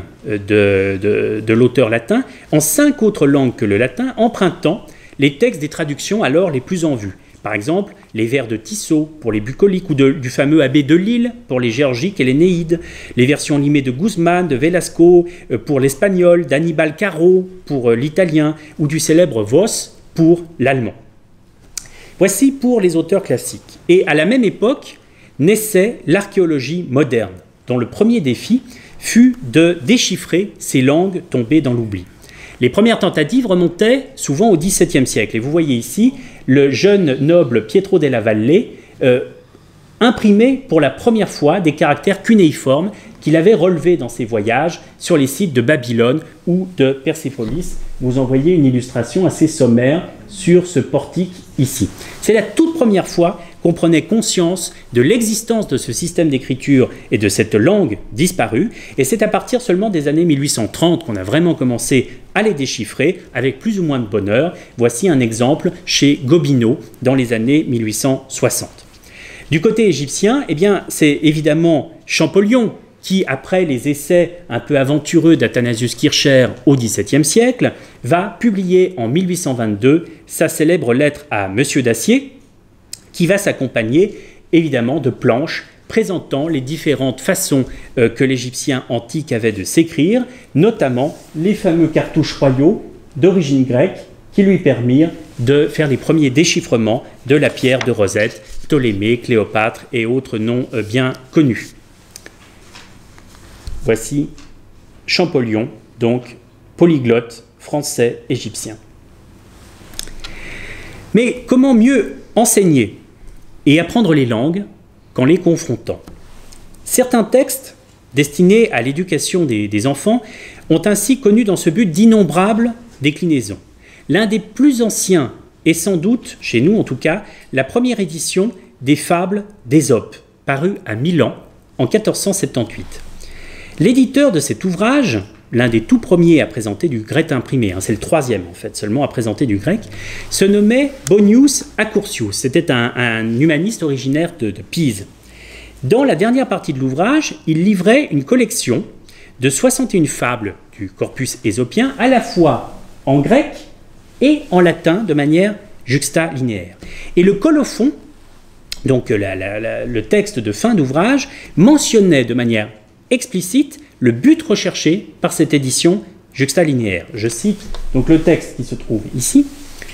de l'auteur latin en 5 autres langues que le latin, empruntant les textes des traductions alors les plus en vue. Par exemple, les vers de Tissot pour les bucoliques ou du fameux abbé de Lille pour les géorgiques et les néides, les versions limées de Guzman, de Velasco pour l'espagnol, d'Annibal Caro pour l'italien ou du célèbre Voss pour l'allemand. Voici pour les auteurs classiques. Et à la même époque naissait l'archéologie moderne, dont le premier défi fut de déchiffrer ces langues tombées dans l'oubli. Les premières tentatives remontaient souvent au XVIIe siècle. Et vous voyez ici le jeune noble Pietro della Valle imprimer pour la première fois des caractères cunéiformes qu'il avait relevés dans ses voyages sur les sites de Babylone ou de Persépolis. Vous en voyez une illustration assez sommaire sur ce portique ici. C'est la toute première fois qu'on prenait conscience de l'existence de ce système d'écriture et de cette langue disparue, et c'est à partir seulement des années 1830 qu'on a vraiment commencé à les déchiffrer avec plus ou moins de bonheur. Voici un exemple chez Gobineau dans les années 1860. Du côté égyptien, eh bien, c'est évidemment Champollion qui, après les essais un peu aventureux d'Athanasius Kircher au XVIIe siècle, va publier en 1822 sa célèbre lettre à Monsieur Dacier, qui va s'accompagner évidemment de planches présentant les différentes façons que l'Égyptien antique avait de s'écrire, notamment les fameux cartouches royaux d'origine grecque qui lui permirent de faire les premiers déchiffrements de la pierre de Rosette, Ptolémée, Cléopâtre et autres noms bien connus. Voici Champollion, donc polyglotte français-égyptien. Mais comment mieux enseigner et apprendre les langues qu'en les confrontant? Certains textes destinés à l'éducation des enfants ont ainsi connu dans ce but d'innombrables déclinaisons. L'un des plus anciens est sans doute, chez nous en tout cas, la première édition des Fables d'Ésope, parue à Milan en 1478. L'éditeur de cet ouvrage, l'un des tout premiers à présenter du grec imprimé, c'est le troisième en fait seulement à présenter du grec, se nommait Bonius Accursius. C'était un humaniste originaire de Pise. Dans la dernière partie de l'ouvrage, il livrait une collection de 61 fables du corpus ésopien, à la fois en grec et en latin de manière juxtalinéaire. Et le colophon Donc le texte de fin d'ouvrage mentionnait de manière explicite le but recherché par cette édition juxtalinéaire. Je cite donc le texte qui se trouve ici.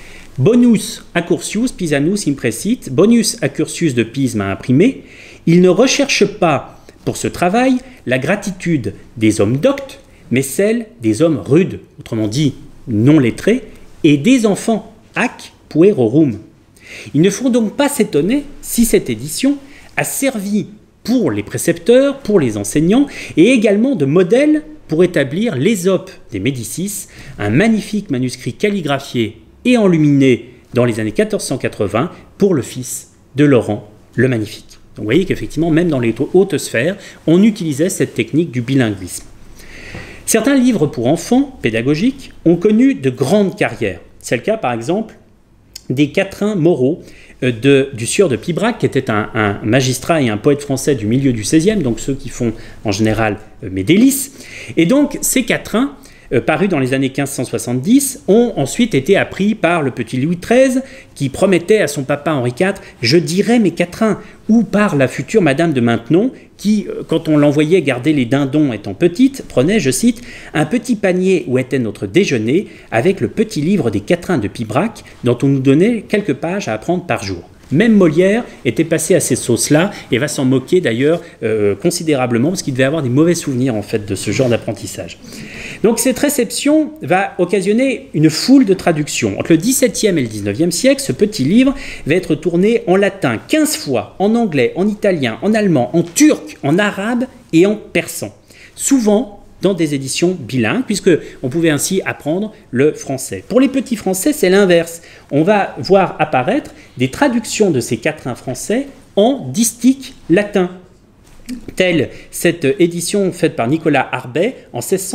Bonus accursius Pisanus impressit, bonus accursius de Pise m'a imprimé. Il ne recherche pas pour ce travail la gratitude des hommes doctes, mais celle des hommes rudes, autrement dit non lettrés, et des enfants ac puerorum. Il ne faut donc pas s'étonner si cette édition a servi pour les précepteurs, pour les enseignants, et également de modèle pour établir l'Ésope des Médicis, un magnifique manuscrit calligraphié et enluminé dans les années 1480 pour le fils de Laurent le Magnifique. Donc vous voyez qu'effectivement, même dans les hautes sphères, on utilisait cette technique du bilinguisme. Certains livres pour enfants, pédagogiques, ont connu de grandes carrières. C'est le cas, par exemple, des quatrains moraux du sieur de Pibrac, qui était un magistrat et un poète français du milieu du XVIe, donc ceux qui font en général mes délices. Et donc, ces quatrains, parus dans les années 1570, ont ensuite été appris par le petit Louis XIII, qui promettait à son papa Henri IV « Je dirai mes quatrains », ou par la future Madame de Maintenon, qui, quand on l'envoyait garder les dindons étant petite, prenait, je cite, « un petit panier où était notre déjeuner, avec le petit livre des quatrains de Pibrac, dont on nous donnait quelques pages à apprendre par jour ». Même Molière était passé à ces sauces-là et va s'en moquer d'ailleurs considérablement parce qu'il devait avoir des mauvais souvenirs en fait de ce genre d'apprentissage. Donc cette réception va occasionner une foule de traductions. Entre le XVIIe et le XIXe siècle, ce petit livre va être tourné en latin 15 fois, en anglais, en italien, en allemand, en turc, en arabe et en persan. Souvent dans des éditions bilingues, puisqu'on pouvait ainsi apprendre le français. Pour les petits français, c'est l'inverse. On va voir apparaître des traductions de ces quatrains français en distique latin, telle cette édition faite par Nicolas Arbet en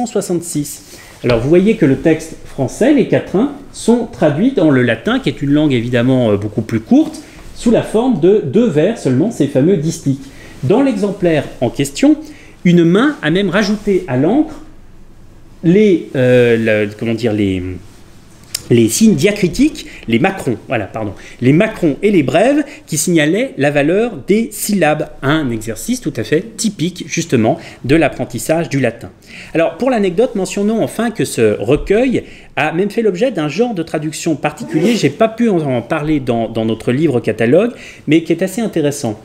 1666. Alors vous voyez que le texte français, les quatrains, sont traduits dans le latin, qui est une langue évidemment beaucoup plus courte, sous la forme de 2 vers seulement, ces fameux distiques. Dans l'exemplaire en question, une main a même rajouté à l'encre les signes diacritiques, les macrons, les macrons et les brèves qui signalaient la valeur des syllabes. Un exercice tout à fait typique justement de l'apprentissage du latin. Alors pour l'anecdote, mentionnons enfin que ce recueil a même fait l'objet d'un genre de traduction particulier. Je n'ai pas pu en parler dans notre livre catalogue, mais qui est assez intéressant.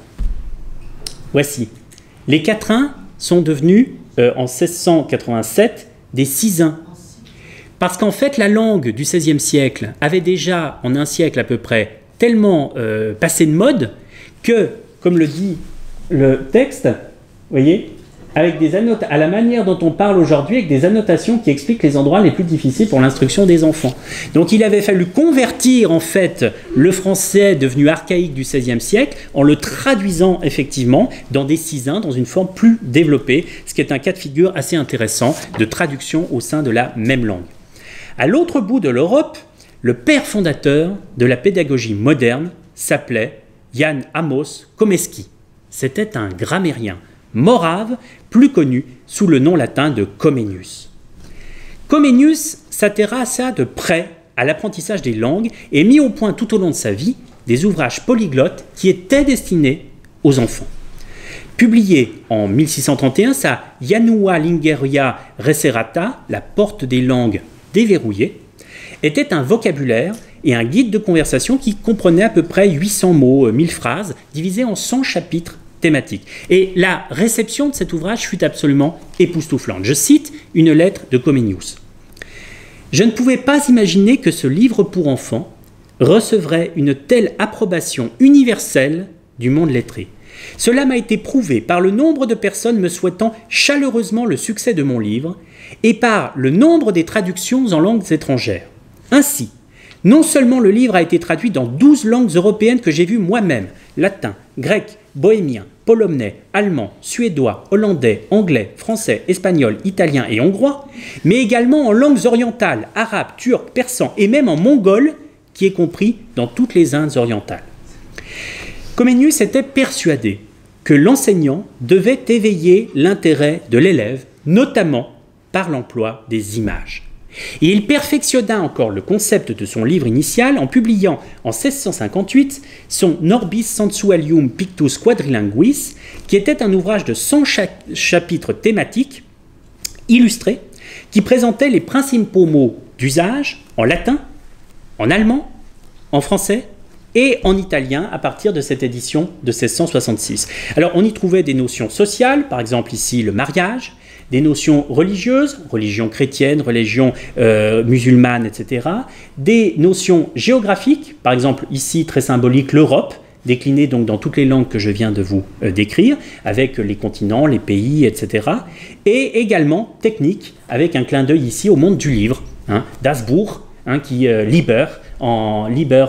Voici. Les quatrains sont devenus, en 1687, des sizains. Parce qu'en fait, la langue du XVIe siècle avait déjà, en un siècle à peu près, tellement passé de mode que, comme le dit le texte, vous voyez, avec des à la manière dont on parle aujourd'hui, avec des annotations qui expliquent les endroits les plus difficiles pour l'instruction des enfants. Donc il avait fallu convertir en fait le français devenu archaïque du XVIe siècle en le traduisant effectivement dans des sizains, dans une forme plus développée, ce qui est un cas de figure assez intéressant de traduction au sein de la même langue. À l'autre bout de l'Europe, le père fondateur de la pédagogie moderne s'appelait Jan Amos Komeski. C'était un grammairien morave, plus connu sous le nom latin de Comenius. Comenius s'intéressa de près à l'apprentissage des langues et mit au point tout au long de sa vie des ouvrages polyglottes qui étaient destinés aux enfants. Publié en 1631, sa Janua Lingeria Reserata, la porte des langues déverrouillée, était un vocabulaire et un guide de conversation qui comprenait à peu près 800 mots, 1000 phrases, divisés en 100 chapitres thématiques. Et la réception de cet ouvrage fut absolument époustouflante. Je cite une lettre de Comenius. « Je ne pouvais pas imaginer que ce livre pour enfants recevrait une telle approbation universelle du monde lettré. Cela m'a été prouvé par le nombre de personnes me souhaitant chaleureusement le succès de mon livre et par le nombre des traductions en langues étrangères. Ainsi, non seulement le livre a été traduit dans 12 langues européennes que j'ai vues moi-même, latin, grec, bohémien, polonais, allemand, suédois, hollandais, anglais, français, espagnol, italien et hongrois, mais également en langues orientales, arabes, turc, persan et même en mongol, qui est compris dans toutes les Indes orientales. Comenius était persuadé que l'enseignant devait éveiller l'intérêt de l'élève, notamment par l'emploi des images. Et il perfectionna encore le concept de son livre initial en publiant en 1658 son Orbis Sensualium Pictus Quadrilinguis, qui était un ouvrage de 100 chapitres thématiques illustrés qui présentait les principaux mots d'usage en latin, en allemand, en français et en italien à partir de cette édition de 1666. Alors on y trouvait des notions sociales, par exemple ici le mariage, des notions religieuses, religion chrétienne, religion musulmane, etc. Des notions géographiques, par exemple ici très symbolique l'Europe, déclinée donc dans toutes les langues que je viens de vous décrire, avec les continents, les pays, etc. Et également techniques, avec un clin d'œil ici au monde du livre, hein, das Buch, hein, qui liber en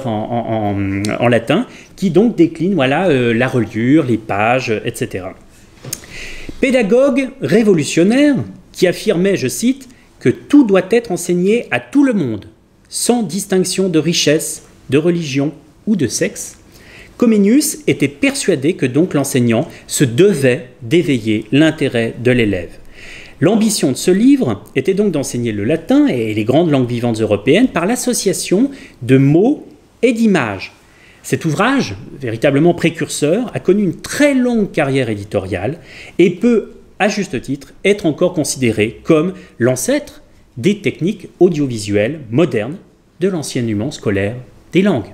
latin, qui donc décline voilà, la reliure, les pages, etc. Pédagogue révolutionnaire qui affirmait, je cite, que tout doit être enseigné à tout le monde, sans distinction de richesse, de religion ou de sexe, Comenius était persuadé que donc l'enseignant se devait d'éveiller l'intérêt de l'élève. L'ambition de ce livre était donc d'enseigner le latin et les grandes langues vivantes européennes par l'association de mots et d'images. Cet ouvrage, véritablement précurseur, a connu une très longue carrière éditoriale et peut, à juste titre, être encore considéré comme l'ancêtre des techniques audiovisuelles modernes de l'enseignement scolaire des langues.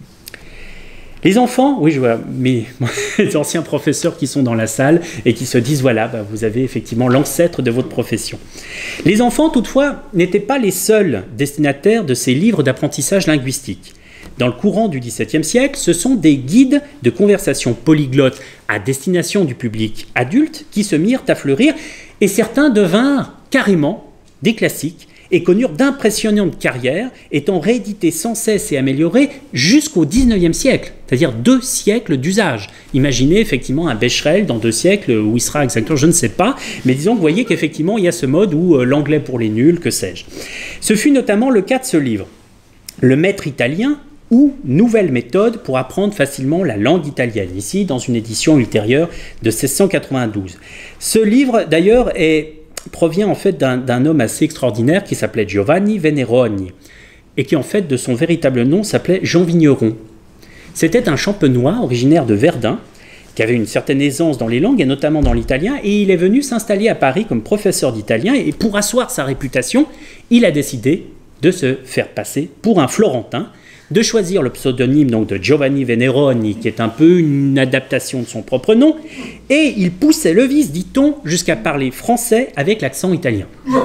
Les enfants, oui, je vois mes anciens professeurs qui sont dans la salle et qui se disent, voilà, bah, vous avez effectivement l'ancêtre de votre profession. Les enfants, toutefois, n'étaient pas les seuls destinataires de ces livres d'apprentissage linguistique. Dans le courant du XVIIe siècle, ce sont des guides de conversation polyglottes à destination du public adulte qui se mirent à fleurir et certains devinrent carrément des classiques et connurent d'impressionnantes carrières, étant réédités sans cesse et améliorés jusqu'au XIXe siècle, c'est-à-dire 2 siècles d'usage. Imaginez effectivement un Becherel dans 2 siècles, où il sera exactement, je ne sais pas, mais disons que vous voyez qu'effectivement il y a ce mode où l'anglais pour les nuls, que sais-je. Ce fut notamment le cas de ce livre, Le Maître italien, ou Nouvelle méthode pour apprendre facilement la langue italienne, ici dans une édition ultérieure de 1692. Ce livre d'ailleurs provient en fait d'un homme assez extraordinaire qui s'appelait Giovanni Veneroni et qui en fait de son véritable nom s'appelait Jean Vigneron. C'était un champenois originaire de Verdun qui avait une certaine aisance dans les langues et notamment dans l'italien, et il est venu s'installer à Paris comme professeur d'italien, et pour asseoir sa réputation, il a décidé de se faire passer pour un Florentin, de choisir le pseudonyme donc de Giovanni Veneroni, qui est un peu une adaptation de son propre nom, et il poussait le vice, dit-on, jusqu'à parler français avec l'accent italien.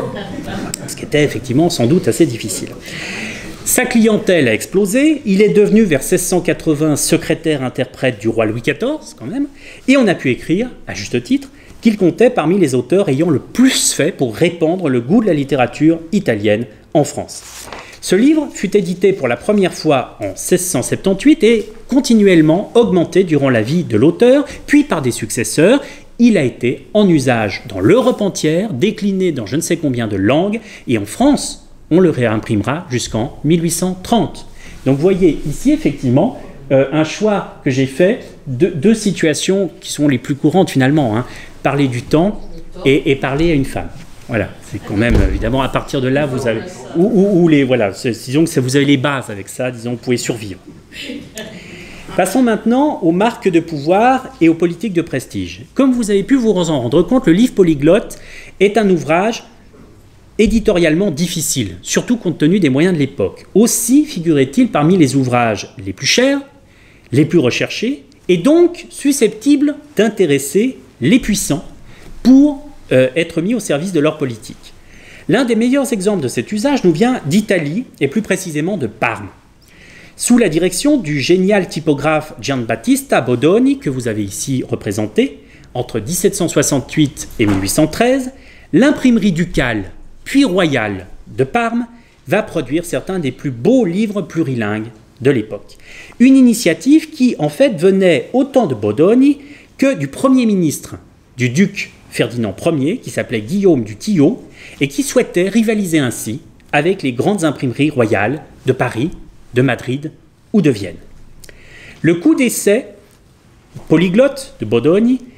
Ce qui était effectivement sans doute assez difficile. Sa clientèle a explosé, il est devenu vers 1680 secrétaire-interprète du roi Louis XIV, quand même, et on a pu écrire, à juste titre, qu'il comptait parmi les auteurs ayant le plus fait pour répandre le goût de la littérature italienne en France. Ce livre fut édité pour la première fois en 1678 et continuellement augmenté durant la vie de l'auteur, puis par des successeurs. Il a été en usage dans l'Europe entière, décliné dans je ne sais combien de langues, et en France, on le réimprimera jusqu'en 1830. Donc vous voyez ici effectivement un choix que j'ai fait de 2 situations qui sont les plus courantes finalement, hein. Parler du temps et parler à une femme. Voilà, c'est quand même, évidemment, à partir de là, vous avez... voilà, disons que vous avez les bases avec ça, disons, vous pouvez survivre. Passons maintenant aux marques de pouvoir et aux politiques de prestige. Comme vous avez pu vous en rendre compte, le livre polyglotte est un ouvrage éditorialement difficile, surtout compte tenu des moyens de l'époque. Aussi figurait-il parmi les ouvrages les plus chers, les plus recherchés, et donc susceptibles d'intéresser les puissants pour être mis au service de leur politique. L'un des meilleurs exemples de cet usage nous vient d'Italie, et plus précisément de Parme. Sous la direction du génial typographe Giambattista Bodoni, que vous avez ici représenté, entre 1768 et 1813, l'imprimerie ducale, puis royale de Parme, va produire certains des plus beaux livres plurilingues de l'époque. Une initiative qui, en fait, venait autant de Bodoni que du Premier ministre, du duc Ferdinand Ier, qui s'appelait Guillaume du Tillet, et qui souhaitait rivaliser ainsi avec les grandes imprimeries royales de Paris, de Madrid ou de Vienne. Le coup d'essai polyglotte de Bodoni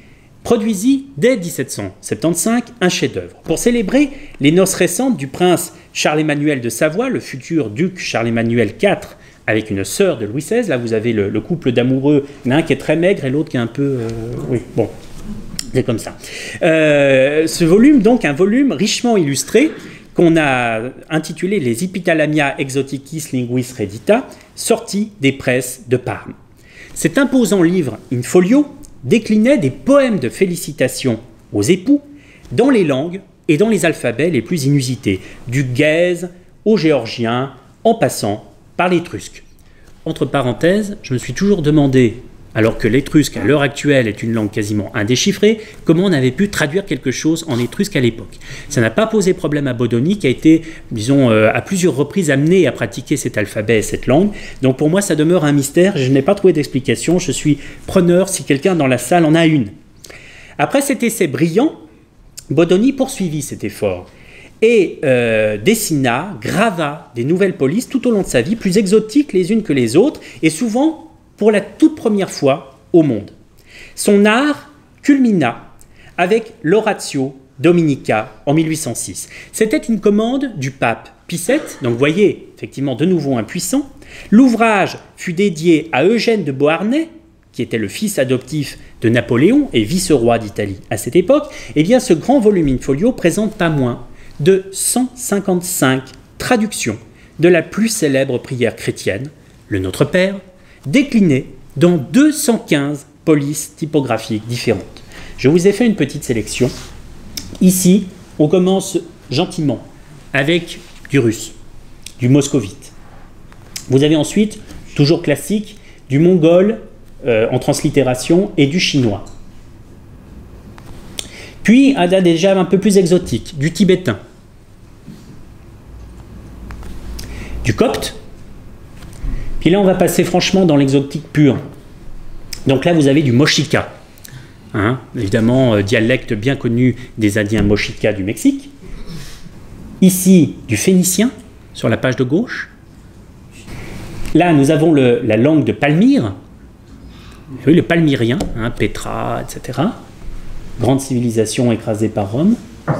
produisit dès 1775 un chef-d'œuvre. Pour célébrer les noces récentes du prince Charles-Emmanuel de Savoie, le futur duc Charles-Emmanuel IV, avec une sœur de Louis XVI, là vous avez le couple d'amoureux, l'un qui est très maigre et l'autre qui est un peu... oui, bon, c'est comme ça. Ce volume, donc, un volume richement illustré, qu'on a intitulé Les Epithalamia Exoticis Linguis Redita, sorti des presses de Parme. Cet imposant livre in folio déclinait des poèmes de félicitations aux époux dans les langues et dans les alphabets les plus inusités, du gaèse au géorgien, en passant par l'étrusque. Entre parenthèses, je me suis toujours demandé, alors que l'étrusque à l'heure actuelle est une langue quasiment indéchiffrée, comment on avait pu traduire quelque chose en étrusque à l'époque. Ça n'a pas posé problème à Bodoni, qui a été, disons, à plusieurs reprises amené à pratiquer cet alphabet et cette langue. Donc pour moi, ça demeure un mystère. Je n'ai pas trouvé d'explication. Je suis preneur si quelqu'un dans la salle en a une. Après cet essai brillant, Bodoni poursuivit cet effort et dessina, grava des nouvelles polices tout au long de sa vie, plus exotiques les unes que les autres, et souvent pour la toute première fois au monde. Son art culmina avec l'Oratio Dominica en 1806. C'était une commande du pape Pie VII, donc vous voyez, effectivement, de nouveau impuissant. L'ouvrage fut dédié à Eugène de Beauharnais, qui était le fils adoptif de Napoléon et vice-roi d'Italie à cette époque. Eh bien, ce grand volume in folio présente pas moins de 155 traductions de la plus célèbre prière chrétienne, le Notre Père, déclinée dans 215 polices typographiques différentes. Je vous ai fait une petite sélection. Ici, on commence gentiment avec du russe, du moscovite. Vous avez ensuite, toujours classique, du mongol en translittération et du chinois. Puis, déjà un peu plus exotique, du tibétain, du copte. Puis là, on va passer franchement dans l'exotique pur. Donc là, vous avez du mochica. Évidemment, dialecte bien connu des Indiens mochica du Mexique. Ici, du phénicien, sur la page de gauche. Là, nous avons la langue de Palmyre. Oui, le palmyrien, Petra, etc. Grande civilisation écrasée par Rome.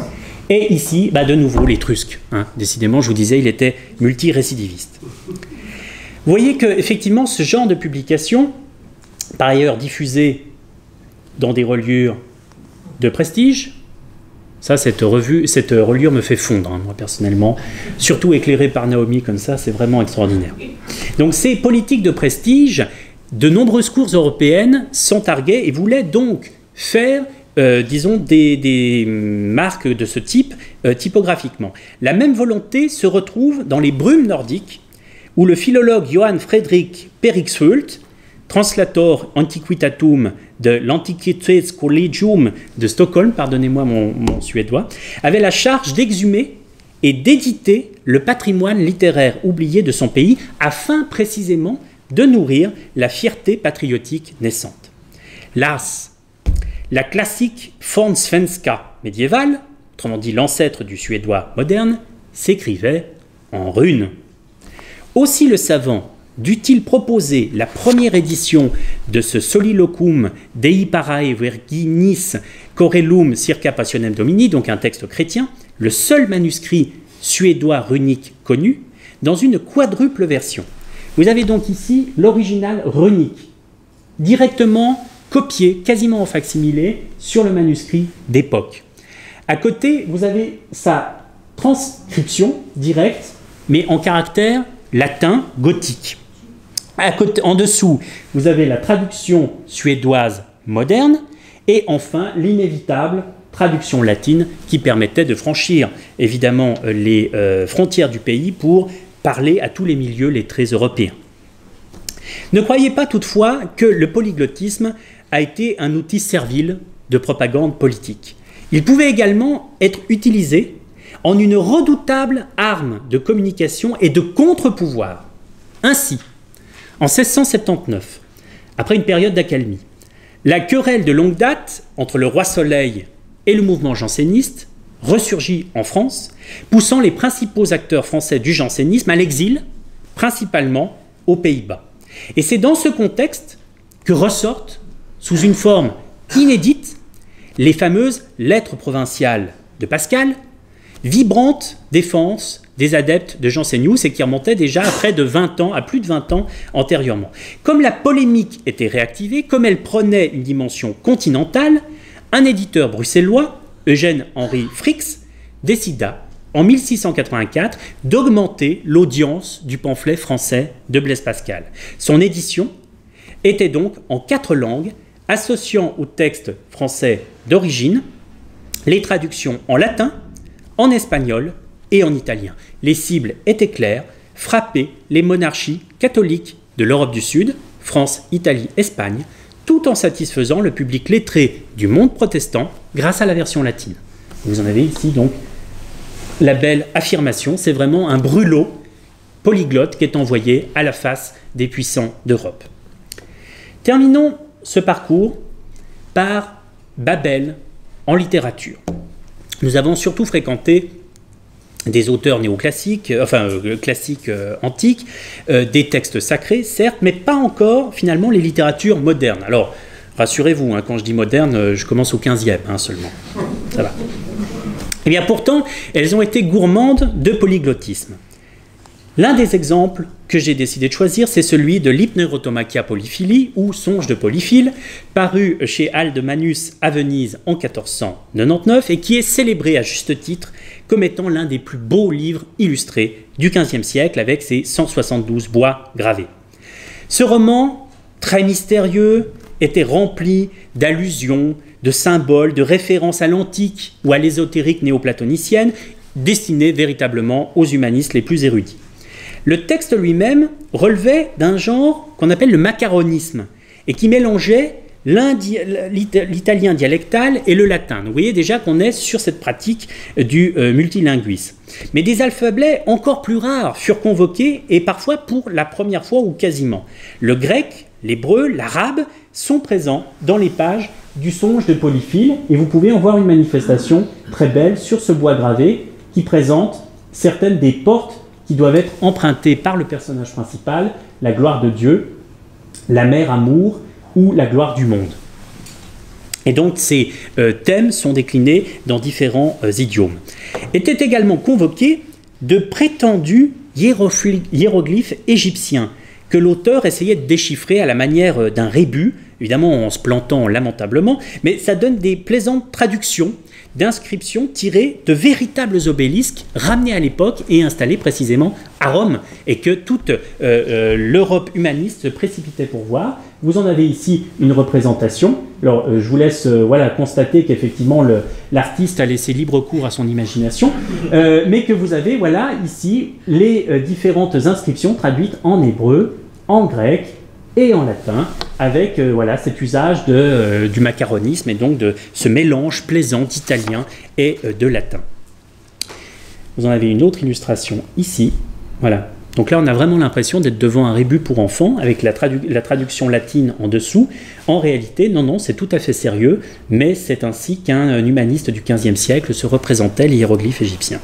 Et ici, de nouveau, l'étrusque. Décidément, je vous disais, il était multirécidiviste. Vous voyez qu'effectivement, ce genre de publication, par ailleurs diffusée dans des reliures de prestige, ça, cette reliure me fait fondre, moi personnellement, surtout éclairée par Naomi comme ça, c'est vraiment extraordinaire. Donc ces politiques de prestige, de nombreuses cours européennes s'en targuaient et voulaient donc faire, disons, des marques de ce type typographiquement. La même volonté se retrouve dans les brumes nordiques, où le philologue Johann Fredrik Perixhult, translator antiquitatum de l'Antiquitätskollegium de Stockholm, pardonnez-moi mon suédois, avait la charge d'exhumer et d'éditer le patrimoine littéraire oublié de son pays afin précisément de nourrir la fierté patriotique naissante. Lars, la classique Fornsvenska médiévale, autrement dit l'ancêtre du suédois moderne, s'écrivait en runes. Aussi le savant dut-il proposer la première édition de ce Soliloquum Dei Parae Virginis Corellum Circa Passionem Domini, donc un texte chrétien, le seul manuscrit suédois runique connu, dans une quadruple version. Vous avez donc ici l'original runique, directement copié, quasiment en facsimilé, sur le manuscrit d'époque. À côté, vous avez sa transcription directe, mais en caractère latin gothique. En dessous, vous avez la traduction suédoise moderne et enfin l'inévitable traduction latine qui permettait de franchir évidemment les frontières du pays pour parler à tous les milieux lettrés européens. Ne croyez pas toutefois que le polyglottisme a été un outil servile de propagande politique. Il pouvait également être utilisé en une redoutable arme de communication et de contre-pouvoir. Ainsi, en 1679, après une période d'accalmie, la querelle de longue date entre le roi Soleil et le mouvement janséniste ressurgit en France, poussant les principaux acteurs français du jansénisme à l'exil, principalement aux Pays-Bas. Et c'est dans ce contexte que ressortent, sous une forme inédite, les fameuses lettres provinciales de Pascal, vibrante défense des adeptes de Jansénius et qui remontait déjà à près de 20 ans, à plus de 20 ans antérieurement. Comme la polémique était réactivée, comme elle prenait une dimension continentale, un éditeur bruxellois, Eugène-Henri Frix, décida en 1684 d'augmenter l'audience du pamphlet français de Blaise Pascal. Son édition était donc en 4 langues, associant au texte français d'origine les traductions en latin, en espagnol et en italien. Les cibles étaient claires, frapper les monarchies catholiques de l'Europe du Sud, France, Italie, Espagne, tout en satisfaisant le public lettré du monde protestant grâce à la version latine. Vous en avez ici donc la belle affirmation, c'est vraiment un brûlot polyglotte qui est envoyé à la face des puissants d'Europe. Terminons ce parcours par Babel en littérature. Nous avons surtout fréquenté des auteurs néoclassiques, classiques antiques, des textes sacrés, certes, mais pas encore, finalement, les littératures modernes. Alors, rassurez-vous, hein, quand je dis moderne, je commence au 15e seulement. Ça va. Eh bien, pourtant, elles ont été gourmandes de polyglottisme. L'un des exemples que j'ai décidé de choisir, c'est celui de l'Hypnerotomachia polyphilie, ou Songe de Polyphile, paru chez Aldemannus à Venise en 1499, et qui est célébré à juste titre comme étant l'un des plus beaux livres illustrés du XVe siècle, avec ses 172 bois gravés. Ce roman, très mystérieux, était rempli d'allusions, de symboles, de références à l'antique ou à l'ésotérique néoplatonicienne, destinée véritablement aux humanistes les plus érudits. Le texte lui-même relevait d'un genre qu'on appelle le macaronisme et qui mélangeait l'italien dialectal et le latin. Vous voyez déjà qu'on est sur cette pratique du multilinguisme. Mais des alphabets encore plus rares furent convoqués et parfois pour la première fois ou quasiment. Le grec, l'hébreu, l'arabe sont présents dans les pages du Songe de Polyphile et vous pouvez en voir une manifestation très belle sur ce bois gravé qui présente certaines des portes qui doivent être empruntées par le personnage principal, la gloire de Dieu, la mère amour ou la gloire du monde. Et donc ces thèmes sont déclinés dans différents idiomes. Étaient également convoqués de prétendus hiéroglyphes égyptiens que l'auteur essayait de déchiffrer à la manière d'un rébus, évidemment en se plantant lamentablement, mais ça donne des plaisantes traductions d'inscriptions tirées de véritables obélisques ramenés à l'époque et installés précisément à Rome, et que toute l'Europe humaniste se précipitait pour voir. Vous en avez ici une représentation. Alors, je vous laisse constater qu'effectivement l'artiste a laissé libre cours à son imagination, mais que vous avez ici les différentes inscriptions traduites en hébreu, en grec et en latin, avec cet usage du macaronisme et donc de ce mélange plaisant d'italien et de latin. Vous en avez une autre illustration ici. Voilà. Donc là, on a vraiment l'impression d'être devant un rébus pour enfants, avec la traduction latine en dessous. En réalité, non, c'est tout à fait sérieux, mais c'est ainsi qu'un humaniste du XVe siècle se représentait les hiéroglyphes égyptiens.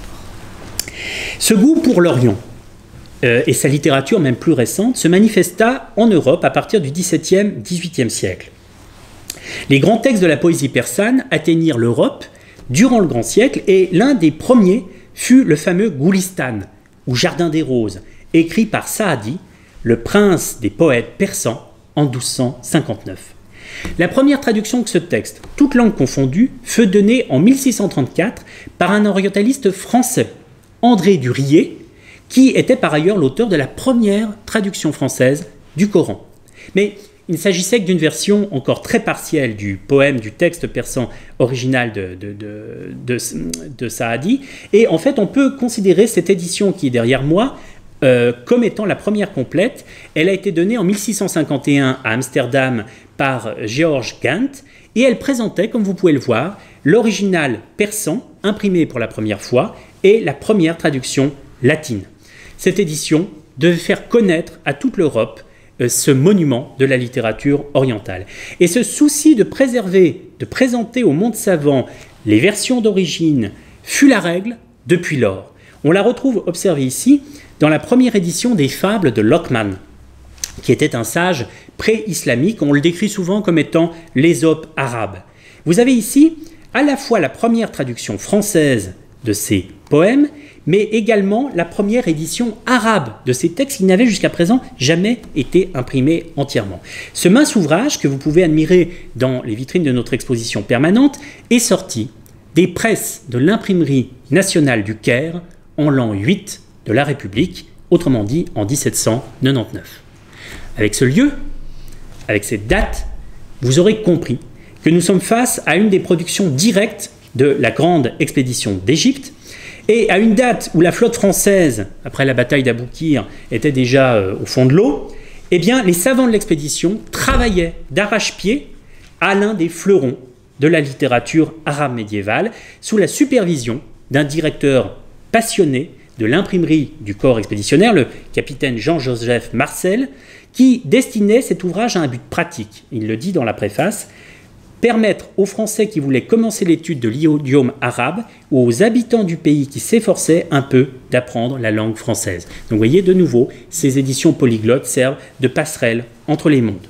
Ce goût pour l'Orient, et sa littérature même plus récente, se manifesta en Europe à partir du XVIIe, XVIIIe siècle. Les grands textes de la poésie persane atteignirent l'Europe durant le grand siècle, et l'un des premiers fut le fameux Goulistan, ou Jardin des Roses, écrit par Saadi, le prince des poètes persans, en 1259. La première traduction de ce texte, toutes langues confondues, fut donnée en 1634 par un orientaliste français, André du Riet, qui était par ailleurs l'auteur de la première traduction française du Coran. Mais il ne s'agissait que d'une version encore très partielle du poème, du texte persan original de Saadi, et en fait on peut considérer cette édition qui est derrière moi comme étant la première complète. Elle a été donnée en 1651 à Amsterdam par George Gant, et elle présentait, comme vous pouvez le voir, l'original persan imprimé pour la première fois et la première traduction latine. Cette édition devait faire connaître à toute l'Europe ce monument de la littérature orientale. Et ce souci de préserver, de présenter au monde savant les versions d'origine fut la règle depuis lors. On la retrouve observée ici dans la première édition des Fables de Lockman, qui était un sage pré-islamique. On le décrit souvent comme étant l'Ésope arabe. Vous avez ici à la fois la première traduction française de ces poèmes, mais également la première édition arabe de ces textes qui n'avaient jusqu'à présent jamais été imprimés entièrement. Ce mince ouvrage, que vous pouvez admirer dans les vitrines de notre exposition permanente, est sorti des presses de l'imprimerie nationale du Caire en l'an 8 de la République, autrement dit en 1799. Avec ce lieu, avec cette date, vous aurez compris que nous sommes face à une des productions directes de la grande expédition d'Égypte, et à une date où la flotte française, après la bataille d'Aboukir, était déjà au fond de l'eau, eh bien, les savants de l'expédition travaillaient d'arrache-pied à l'un des fleurons de la littérature arabe médiévale, sous la supervision d'un directeur passionné de l'imprimerie du corps expéditionnaire, le capitaine Jean-Joseph Marcel, qui destinait cet ouvrage à un but pratique. Il le dit dans la préface: permettre aux Français qui voulaient commencer l'étude de l'idiome arabe ou aux habitants du pays qui s'efforçaient un peu d'apprendre la langue française. Donc vous voyez, de nouveau, ces éditions polyglottes servent de passerelle entre les mondes.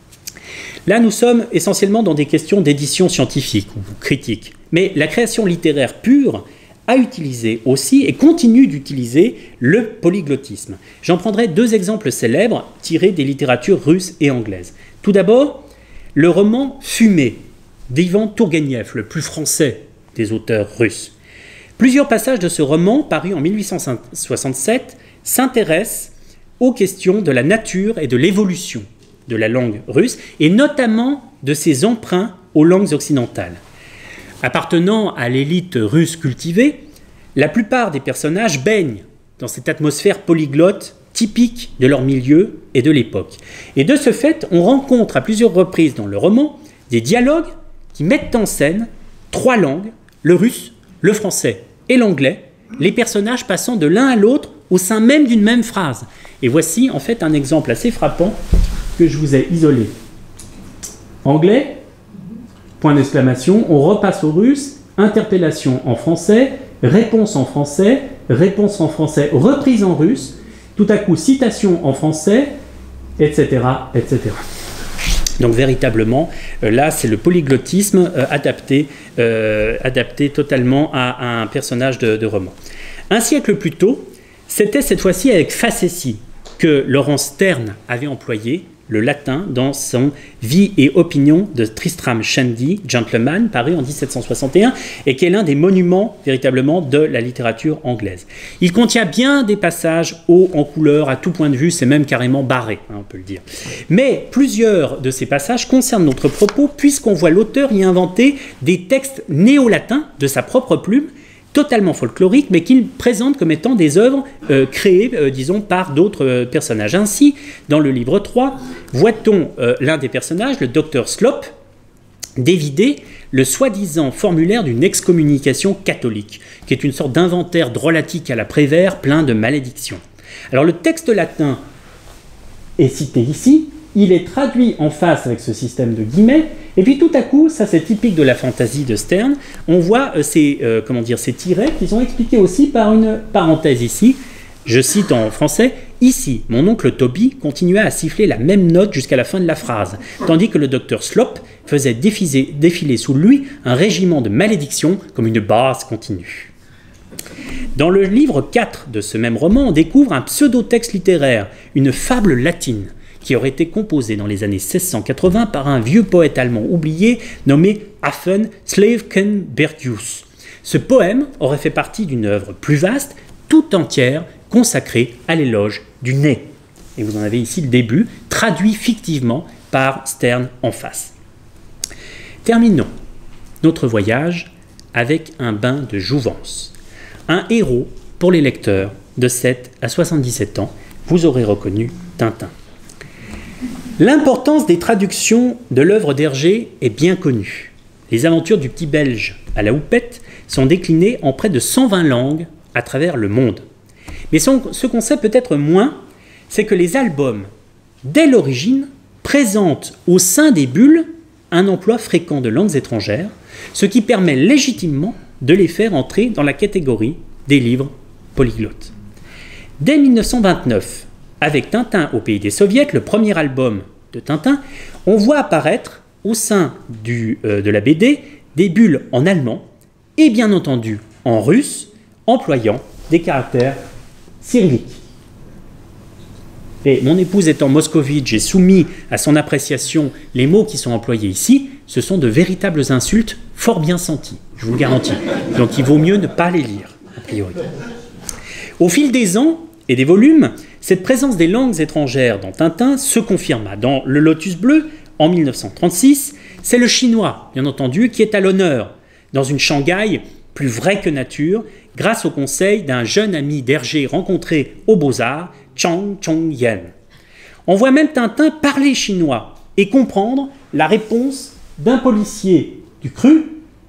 Là, nous sommes essentiellement dans des questions d'édition scientifique ou critique. Mais la création littéraire pure a utilisé aussi et continue d'utiliser le polyglottisme. J'en prendrai deux exemples célèbres tirés des littératures russes et anglaises. Tout d'abord, le roman Fumée d'Ivan Tourgueniev, le plus français des auteurs russes. Plusieurs passages de ce roman, paru en 1867, s'intéressent aux questions de la nature et de l'évolution de la langue russe, et notamment de ses emprunts aux langues occidentales. Appartenant à l'élite russe cultivée, la plupart des personnages baignent dans cette atmosphère polyglotte typique de leur milieu et de l'époque. Et de ce fait, on rencontre à plusieurs reprises dans le roman des dialogues qui mettent en scène trois langues, le russe, le français et l'anglais, les personnages passant de l'un à l'autre au sein même d'une même phrase. Et voici en fait un exemple assez frappant que je vous ai isolé. Anglais, point d'exclamation, on repasse au russe, interpellation en français, réponse en français, reprise en russe, tout à coup citation en français, etc., etc. Donc véritablement, là, c'est le polyglottisme adapté totalement à un personnage de roman. Un siècle plus tôt, c'était cette fois-ci avec facétie que Laurence Sterne avait employé le latin dans son Vie et opinion de Tristram Shandy, gentleman, paru en 1761, et qui est l'un des monuments véritablement de la littérature anglaise. Il contient bien des passages hauts en couleur, à tout point de vue, c'est même carrément barré, hein, on peut le dire. Mais plusieurs de ces passages concernent notre propos, puisqu'on voit l'auteur y inventer des textes néo-latins de sa propre plume, totalement folkloriques, mais qu'il présente comme étant des œuvres créées, disons, par d'autres personnages. Ainsi, dans le livre 3, voit-on l'un des personnages, le docteur Slop, dévider le soi-disant formulaire d'une excommunication catholique, qui est une sorte d'inventaire drôlatique à la Prévert, plein de malédictions. Alors le texte latin est cité ici, il est traduit en face avec ce système de guillemets, et puis tout à coup, ça c'est typique de la fantaisie de Sterne, on voit ces tirets qui sont expliqués aussi par une parenthèse ici. Je cite en français: « Ici, mon oncle Toby continua à siffler la même note jusqu'à la fin de la phrase, tandis que le docteur Slop faisait défiler sous lui un régiment de malédictions comme une basse continue. » Dans le livre 4 de ce même roman, on découvre un pseudo-texte littéraire, une fable latine, qui aurait été composé dans les années 1680 par un vieux poète allemand oublié nommé Affen Slavkenbergius. Ce poème aurait fait partie d'une œuvre plus vaste, tout entière, consacrée à l'éloge du nez. Et vous en avez ici le début, traduit fictivement par Sterne en face. Terminons notre voyage avec un bain de jouvence. Un héros pour les lecteurs de 7 à 77 ans, vous aurez reconnu Tintin. L'importance des traductions de l'œuvre d'Hergé est bien connue. Les aventures du petit Belge à la houppette sont déclinées en près de 120 langues à travers le monde. Mais ce qu'on sait peut-être moins, c'est que les albums, dès l'origine, présentent au sein des bulles un emploi fréquent de langues étrangères, ce qui permet légitimement de les faire entrer dans la catégorie des livres polyglottes. Dès 1929, avec Tintin au pays des Soviets, le premier album de Tintin, on voit apparaître au sein de la BD des bulles en allemand et bien entendu en russe, employant des caractères cyrilliques. Et mon épouse étant moscovite, j'ai soumis à son appréciation les mots qui sont employés ici. Ce sont de véritables insultes fort bien senties, je vous le garantis. Donc il vaut mieux ne pas les lire, a priori. Au fil des ans et des volumes, cette présence des langues étrangères dans Tintin se confirma. Dans Le Lotus Bleu, en 1936, c'est le chinois, bien entendu, qui est à l'honneur dans une Shanghai plus vraie que nature, grâce au conseil d'un jeune ami d'Hergé rencontré aux Beaux-Arts, Chang Chong-yen. On voit même Tintin parler chinois et comprendre la réponse d'un policier du cru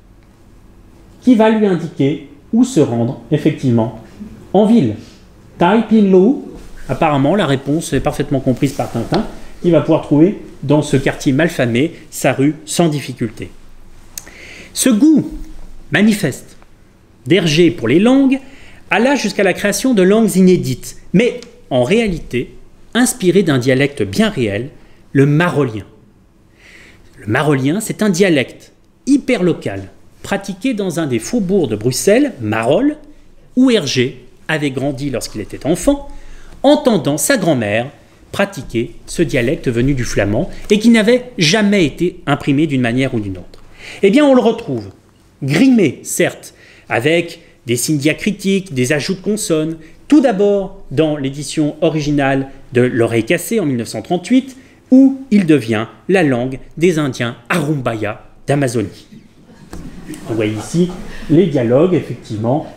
qui va lui indiquer où se rendre effectivement en ville. Tai Pin Lo, apparemment la réponse est parfaitement comprise par Tintin, il va pouvoir trouver dans ce quartier malfamé sa rue sans difficulté. Ce goût manifeste d'Hergé pour les langues alla jusqu'à la création de langues inédites, mais en réalité inspirées d'un dialecte bien réel, le marolien. Le marolien, c'est un dialecte hyper local, pratiqué dans un des faubourgs de Bruxelles, Marolles, où Hergé avait grandi lorsqu'il était enfant, entendant sa grand-mère pratiquer ce dialecte venu du flamand et qui n'avait jamais été imprimé d'une manière ou d'une autre. Eh bien, on le retrouve, grimé, certes, avec des signes diacritiques, des ajouts de consonnes, tout d'abord dans l'édition originale de L'Oreille cassée en 1938, où il devient la langue des Indiens Arumbaya d'Amazonie. Vous voyez ici les dialogues, effectivement,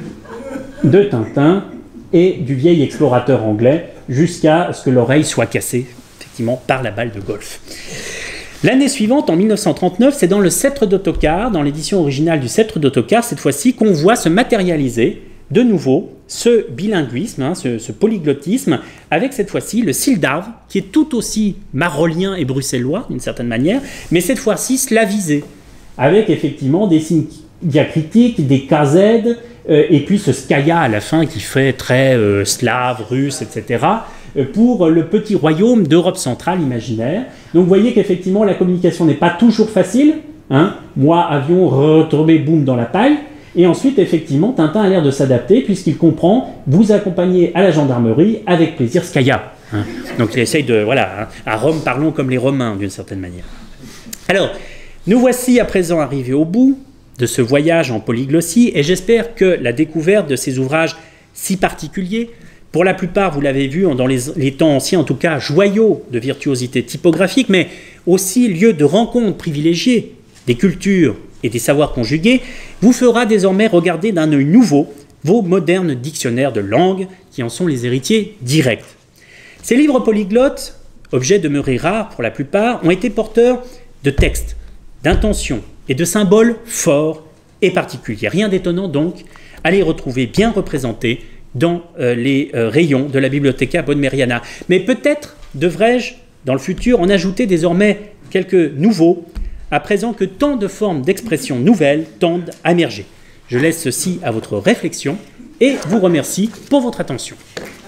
de Tintin et du vieil explorateur anglais jusqu'à ce que l'oreille soit cassée, effectivement, par la balle de golf. L'année suivante, en 1939, c'est dans le Sceptre d'Ottokar, dans l'édition originale du Sceptre d'Ottokar, cette fois-ci, qu'on voit se matérialiser de nouveau ce bilinguisme, ce polyglottisme, avec cette fois-ci le sildarve, qui est tout aussi marolien et bruxellois, d'une certaine manière, mais cette fois-ci slavisé, avec effectivement des signes diacritiques, des KZ, et puis ce skaya à la fin qui fait très slave, russe, etc., pour le petit royaume d'Europe centrale imaginaire. Donc vous voyez qu'effectivement la communication n'est pas toujours facile. Moi, avion retombé, boum, dans la paille. Et ensuite, effectivement, Tintin a l'air de s'adapter puisqu'il comprend vous accompagner à la gendarmerie avec plaisir skaya. Donc il essaye de, voilà, à Rome, parlons comme les Romains d'une certaine manière. Alors, nous voici à présent arrivés au bout de ce voyage en polyglossie et j'espère que la découverte de ces ouvrages si particuliers, pour la plupart, vous l'avez vu, dans les temps anciens, en tout cas, joyaux de virtuosité typographique, mais aussi lieu de rencontre privilégiée des cultures et des savoirs conjugués, vous fera désormais regarder d'un œil nouveau vos modernes dictionnaires de langue qui en sont les héritiers directs. Ces livres polyglottes, objets demeurés rares pour la plupart, ont été porteurs de textes, d'intentions et de symboles forts et particuliers. Rien d'étonnant donc à les retrouver bien représentés dans les rayons de la Bibliotheca Bodmeriana. Mais peut-être devrais-je, dans le futur, en ajouter désormais quelques nouveaux, à présent que tant de formes d'expression nouvelles tendent à émerger. Je laisse ceci à votre réflexion et vous remercie pour votre attention.